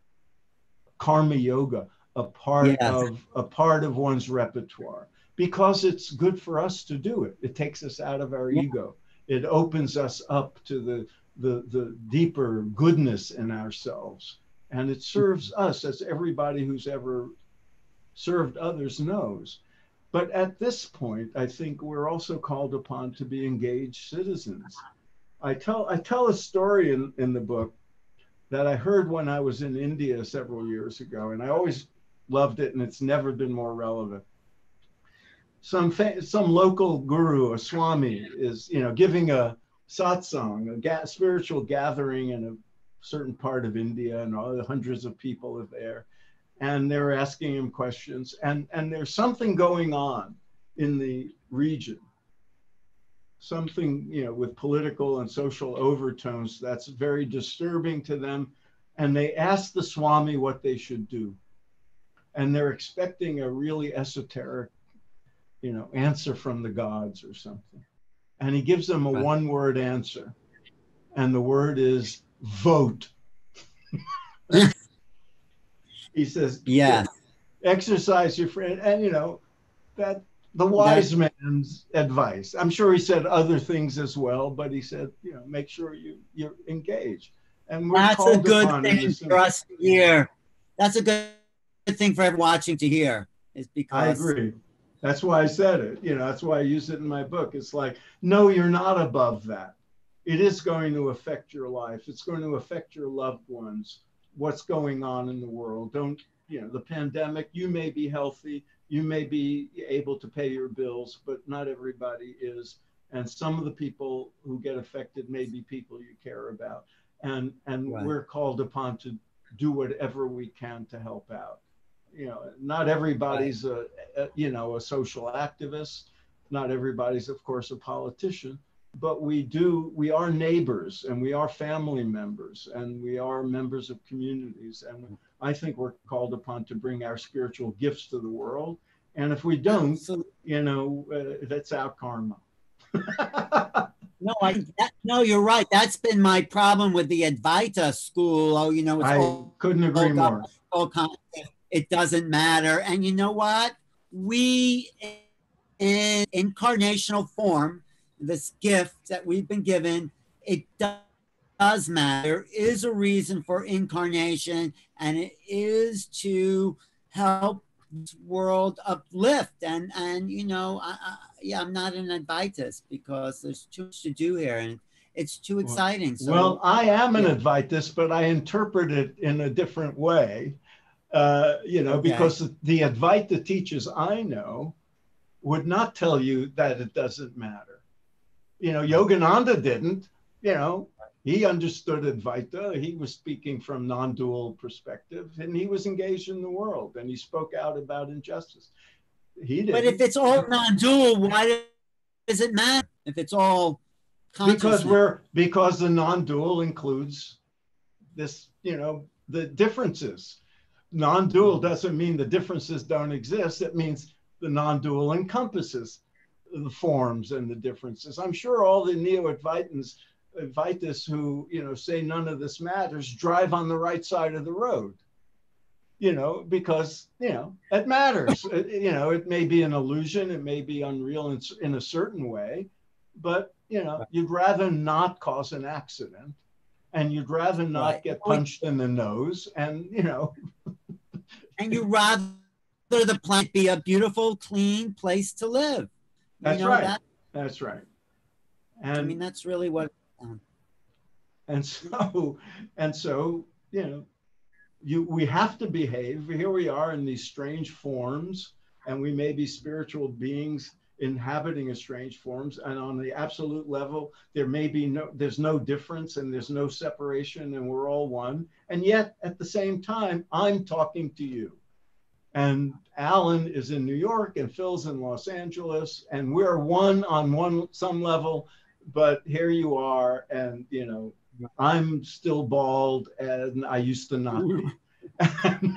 karma yoga, a part
Yes.
of a part of one's repertoire because it's good for us to do it. It takes us out of our
Yeah.
ego. It opens us up to the the the deeper goodness in ourselves, and it serves us, as everybody who's ever served others knows. But at this point, I think we're also called upon to be engaged citizens. I tell I tell a story in, in the book that I heard when I was in India several years ago, and I always loved it, and it's never been more relevant. Some fa- some local guru, a swami, is, you know, giving a satsang, a ga- spiritual gathering in a certain part of India, and all the hundreds of people are there, and they're asking him questions, and and there's something going on in the region, something, you know, with political and social overtones that's very disturbing to them. And they ask the Swami what they should do. And they're expecting a really esoteric, you know, answer from the gods or something. And he gives them a
Right.
one word answer. And the word is vote. He says, you know,
Yes.
exercise your friend. And, you know, that the
That
wise man's advice. I'm sure he said other things as well, but he said, you know, make sure you you're engaged. And we're
that's a
called
good
upon in
thing
this.
for us to hear. That's a good thing for everyone watching to hear, is
I
because
agree. That's why I said it. You know, that's why I use it in my book. It's like, no, you're not above that. It is going to affect your life. It's going to affect your loved ones. What's going on in the world? Don't, you know, the pandemic, you may be healthy, you may be able to pay your bills, but not everybody is. And some of the people who get affected may be people you care about. And, and
right.
we're called upon to do whatever we can to help out. You know, not everybody's a, a, you know, a social activist. Not everybody's, of course, a politician, but we do, we are neighbors, and we are family members, and we are members of communities. And I think we're called upon to bring our spiritual gifts to the world. And if we don't,
Absolutely.
you know, uh, that's our karma.
No, I that, no, you're right. That's been my problem with the Advaita school. Oh, you know, it's
I
all,
couldn't agree
all God,
more.
all content. It doesn't matter. And you know what? We in incarnational form, this gift that we've been given, it does, does matter. There is a reason for incarnation, and it is to help this world uplift. And and you know, I, I, yeah, I'm not an Advaitist because there's too much to do here, and it's too
Well,
exciting.
well,
So
I am an
yeah,
Advaitist, but I interpret it in a different way. Uh, you know,
okay.
because the Advaita teachers I know would not tell you that it doesn't matter. You know, Yogananda didn't, you know, he understood Advaita. He was speaking from non-dual perspective, and he was engaged in the world, and he spoke out about injustice. He
But if
didn't.
it's all non-dual, why does it matter if it's all
because we're because the non-dual includes this, you know, the differences. Non-dual doesn't mean the differences don't exist. It means the non-dual encompasses the forms and the differences. I'm sure all the neo-Advaitins, Advaitists who, you know, say none of this matters, drive on the right side of the road, you know, because, you know, it matters. It, you know, it may be an illusion, it may be unreal in, in a certain way, but, you know, you'd rather not cause an accident, and you'd rather not
right.
get punched in the nose, and, you know.
And you'd rather the planet be a beautiful, clean place to live.
That's
you know
right.
That?
That's right. And
I mean, that's really what. Um,
and so, and so, you know, you we have to behave. Here we are in these strange forms, and we may be spiritual beings inhabiting a strange forms, and on the absolute level there may be no there's no difference and there's no separation, and we're all one. And yet at the same time I'm talking to you, and Alan is in New York, and Phil's in Los Angeles, and we're one on one some level, but here you are, and you know, I'm still bald and I used to not be. and,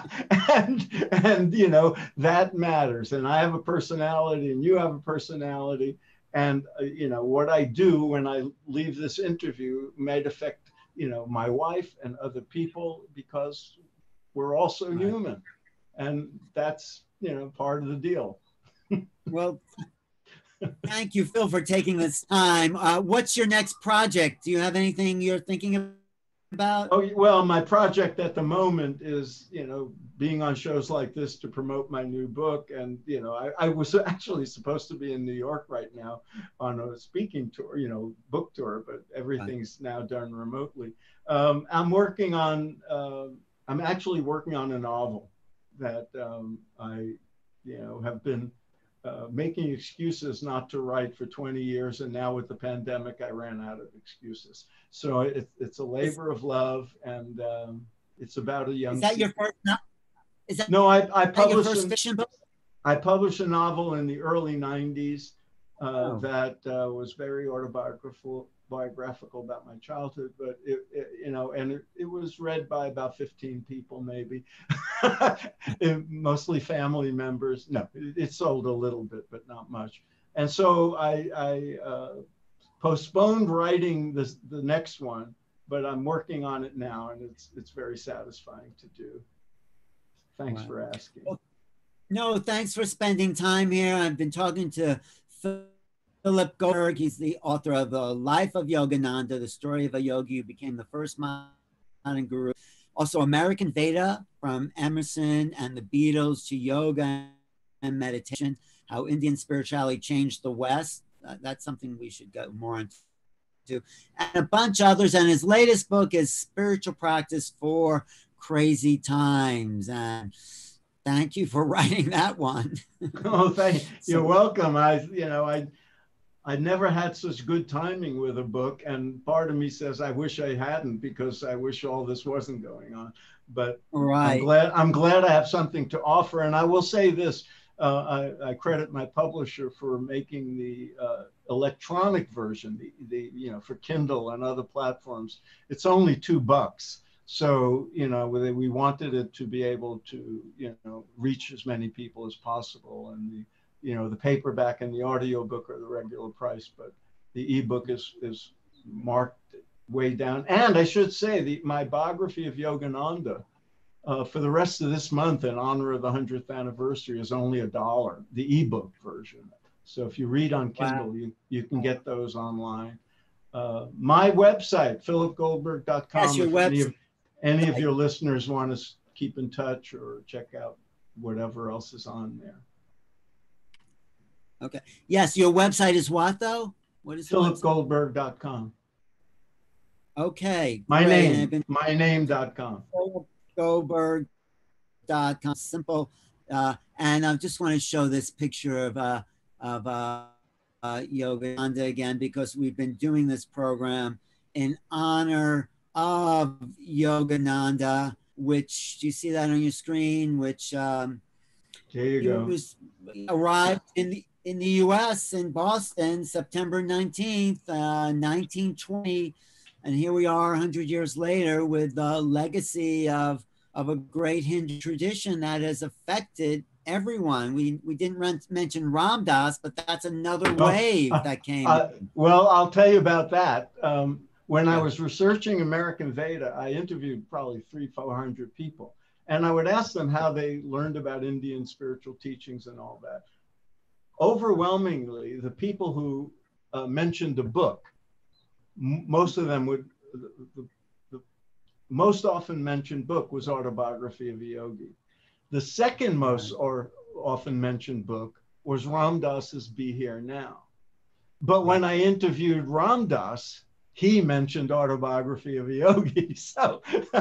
and, and, you know, that matters. And I have a personality and you have a personality. And, uh, you know, what I do when I leave this interview might affect, you know, my wife and other people, because we're also right. human. And that's, you know, part of the deal.
Well, thank you, Phil, for taking this time. Uh, what's your next project? Do you have anything you're thinking of? About?
Oh, well, my project at the moment is, you know, being on shows like this to promote my new book. And, you know, I, I was actually supposed to be in New York right now on a speaking tour, you know, book tour, but everything's now done remotely. Um, I'm working on, uh, I'm actually working on a novel that um, I, you know, have been Uh, making excuses not to write for twenty years, and now with the pandemic I ran out of excuses. So it, it's a labor of love, and um, it's about a young.
Is that your first? No, is that
no? I I published
your first
an,
fiction book?
I published a novel in the early nineties uh,
oh.
that uh, was very autobiographical, biographical about my childhood, but it, it you know, and it, it was read by about fifteen people maybe. it, mostly family members. No, it, it sold a little bit, but not much. And so I, I uh, postponed writing this, the next one, but I'm working on it now, and it's it's very satisfying to do. Thanks wow. for asking.
Well, no, thanks for spending time here. I've been talking to Philip Goldberg. He's the author of The Life of Yogananda, the story of a yogi who became the first modern guru. Also, American Veda, from Emerson and the Beatles to yoga and meditation, how Indian spirituality changed the West. Uh, that's something we should go more into. And a bunch of others. And his latest book is Spiritual Practice for Crazy Times. And thank you for writing that one.
Oh, thank you. So, you're welcome. I, you know, I, I never had such good timing with a book, and part of me says I wish I hadn't, because I wish all this wasn't going on. But right. I'm glad I'm glad I have something to offer. And I will say this: uh, I, I credit my publisher for making the uh, electronic version, the, the you know for Kindle and other platforms. It's only two bucks. So, you know, we wanted it to be able to, you know, reach as many people as possible. And the, you know, the paperback and the audio book are the regular price, but the ebook is is marked way down. And I should say, the my biography of Yogananda uh, for the rest of this month, in honor of the hundredth anniversary, is only a dollar, the ebook version. So if you read on Kindle, wow. you, you can get those online. Uh, my website, philip goldberg dot com.
That's your website.
Any of your listeners want to keep in touch or check out whatever else is on there.
Okay. Yes, your website is what, though? What is
philip goldberg dot com.
Okay.
My great. name, been, my name dot com.
philip goldberg dot com. Simple. Uh, and I just want to show this picture of, uh, of uh, uh, Yogananda again, because we've been doing this program in honor of Yogananda, which, do you see that on your screen? Which um,
there you go.
Was, arrived in the in the U S in Boston, September nineteenth, uh, nineteen twenty. And here we are one hundred years later with the legacy of, of a great Hindu tradition that has affected everyone. We, we didn't rent, mention Ram Dass, but that's another
Oh,
wave
uh,
that came.
uh, well, I'll tell you about that. Um, when I
Yeah.
was researching American Veda, I interviewed probably three, four hundred people. And I would ask them how they learned about Indian spiritual teachings and all that. Overwhelmingly, the people who uh, mentioned a book, most of them would, the, the, the most often mentioned book was Autobiography of a Yogi. The second most or often mentioned book was Ram Dass's Be Here Now. But when I interviewed Ram Dass, he mentioned Autobiography of a Yogi. So,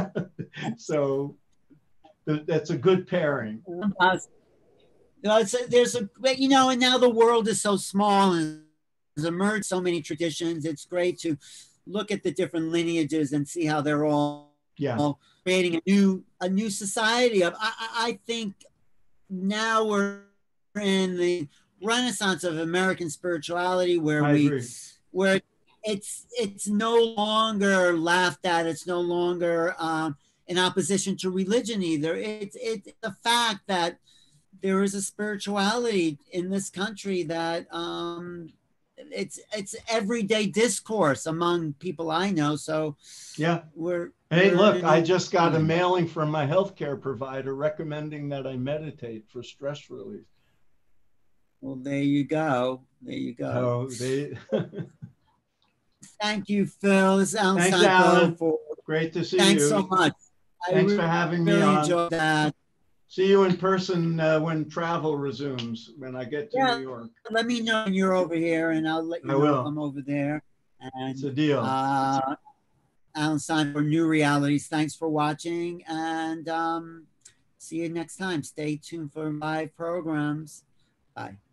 so that's a good pairing.
Uh, it's a, there's a, you know, and now the world is so small and has emerged so many traditions. It's great to look at the different lineages and see how they're all,
yeah.
all creating a new a new society. Of I, I think now we're in the renaissance of American spirituality, where
I
we
agree.
where it's it's no longer laughed at. It's no longer um, in opposition to religion either. It's it's the fact that there is a spirituality in this country that um, it's it's everyday discourse among people I know. So
yeah,
we're
hey,
we're
look, I
new,
just got a mailing from my healthcare provider recommending that I meditate for stress relief.
Well, there you go. There you go.
Oh, they.
Thank you, Phil. This is Alan
Thanks,
Seinfeld.
Alan.
For,
great to see
thanks
you.
Thanks so much.
Thanks
I
for having
really
me on.
enjoyed that.
See you in person uh, when travel resumes, when I get to
yeah,
New York.
Let me know when you're over here, and I'll let you
I
know
will.
if I'm over there. And,
it's a deal.
Uh, Alan Stein for New Realities. Thanks for watching, and um, see you next time. Stay tuned for live programs. Bye.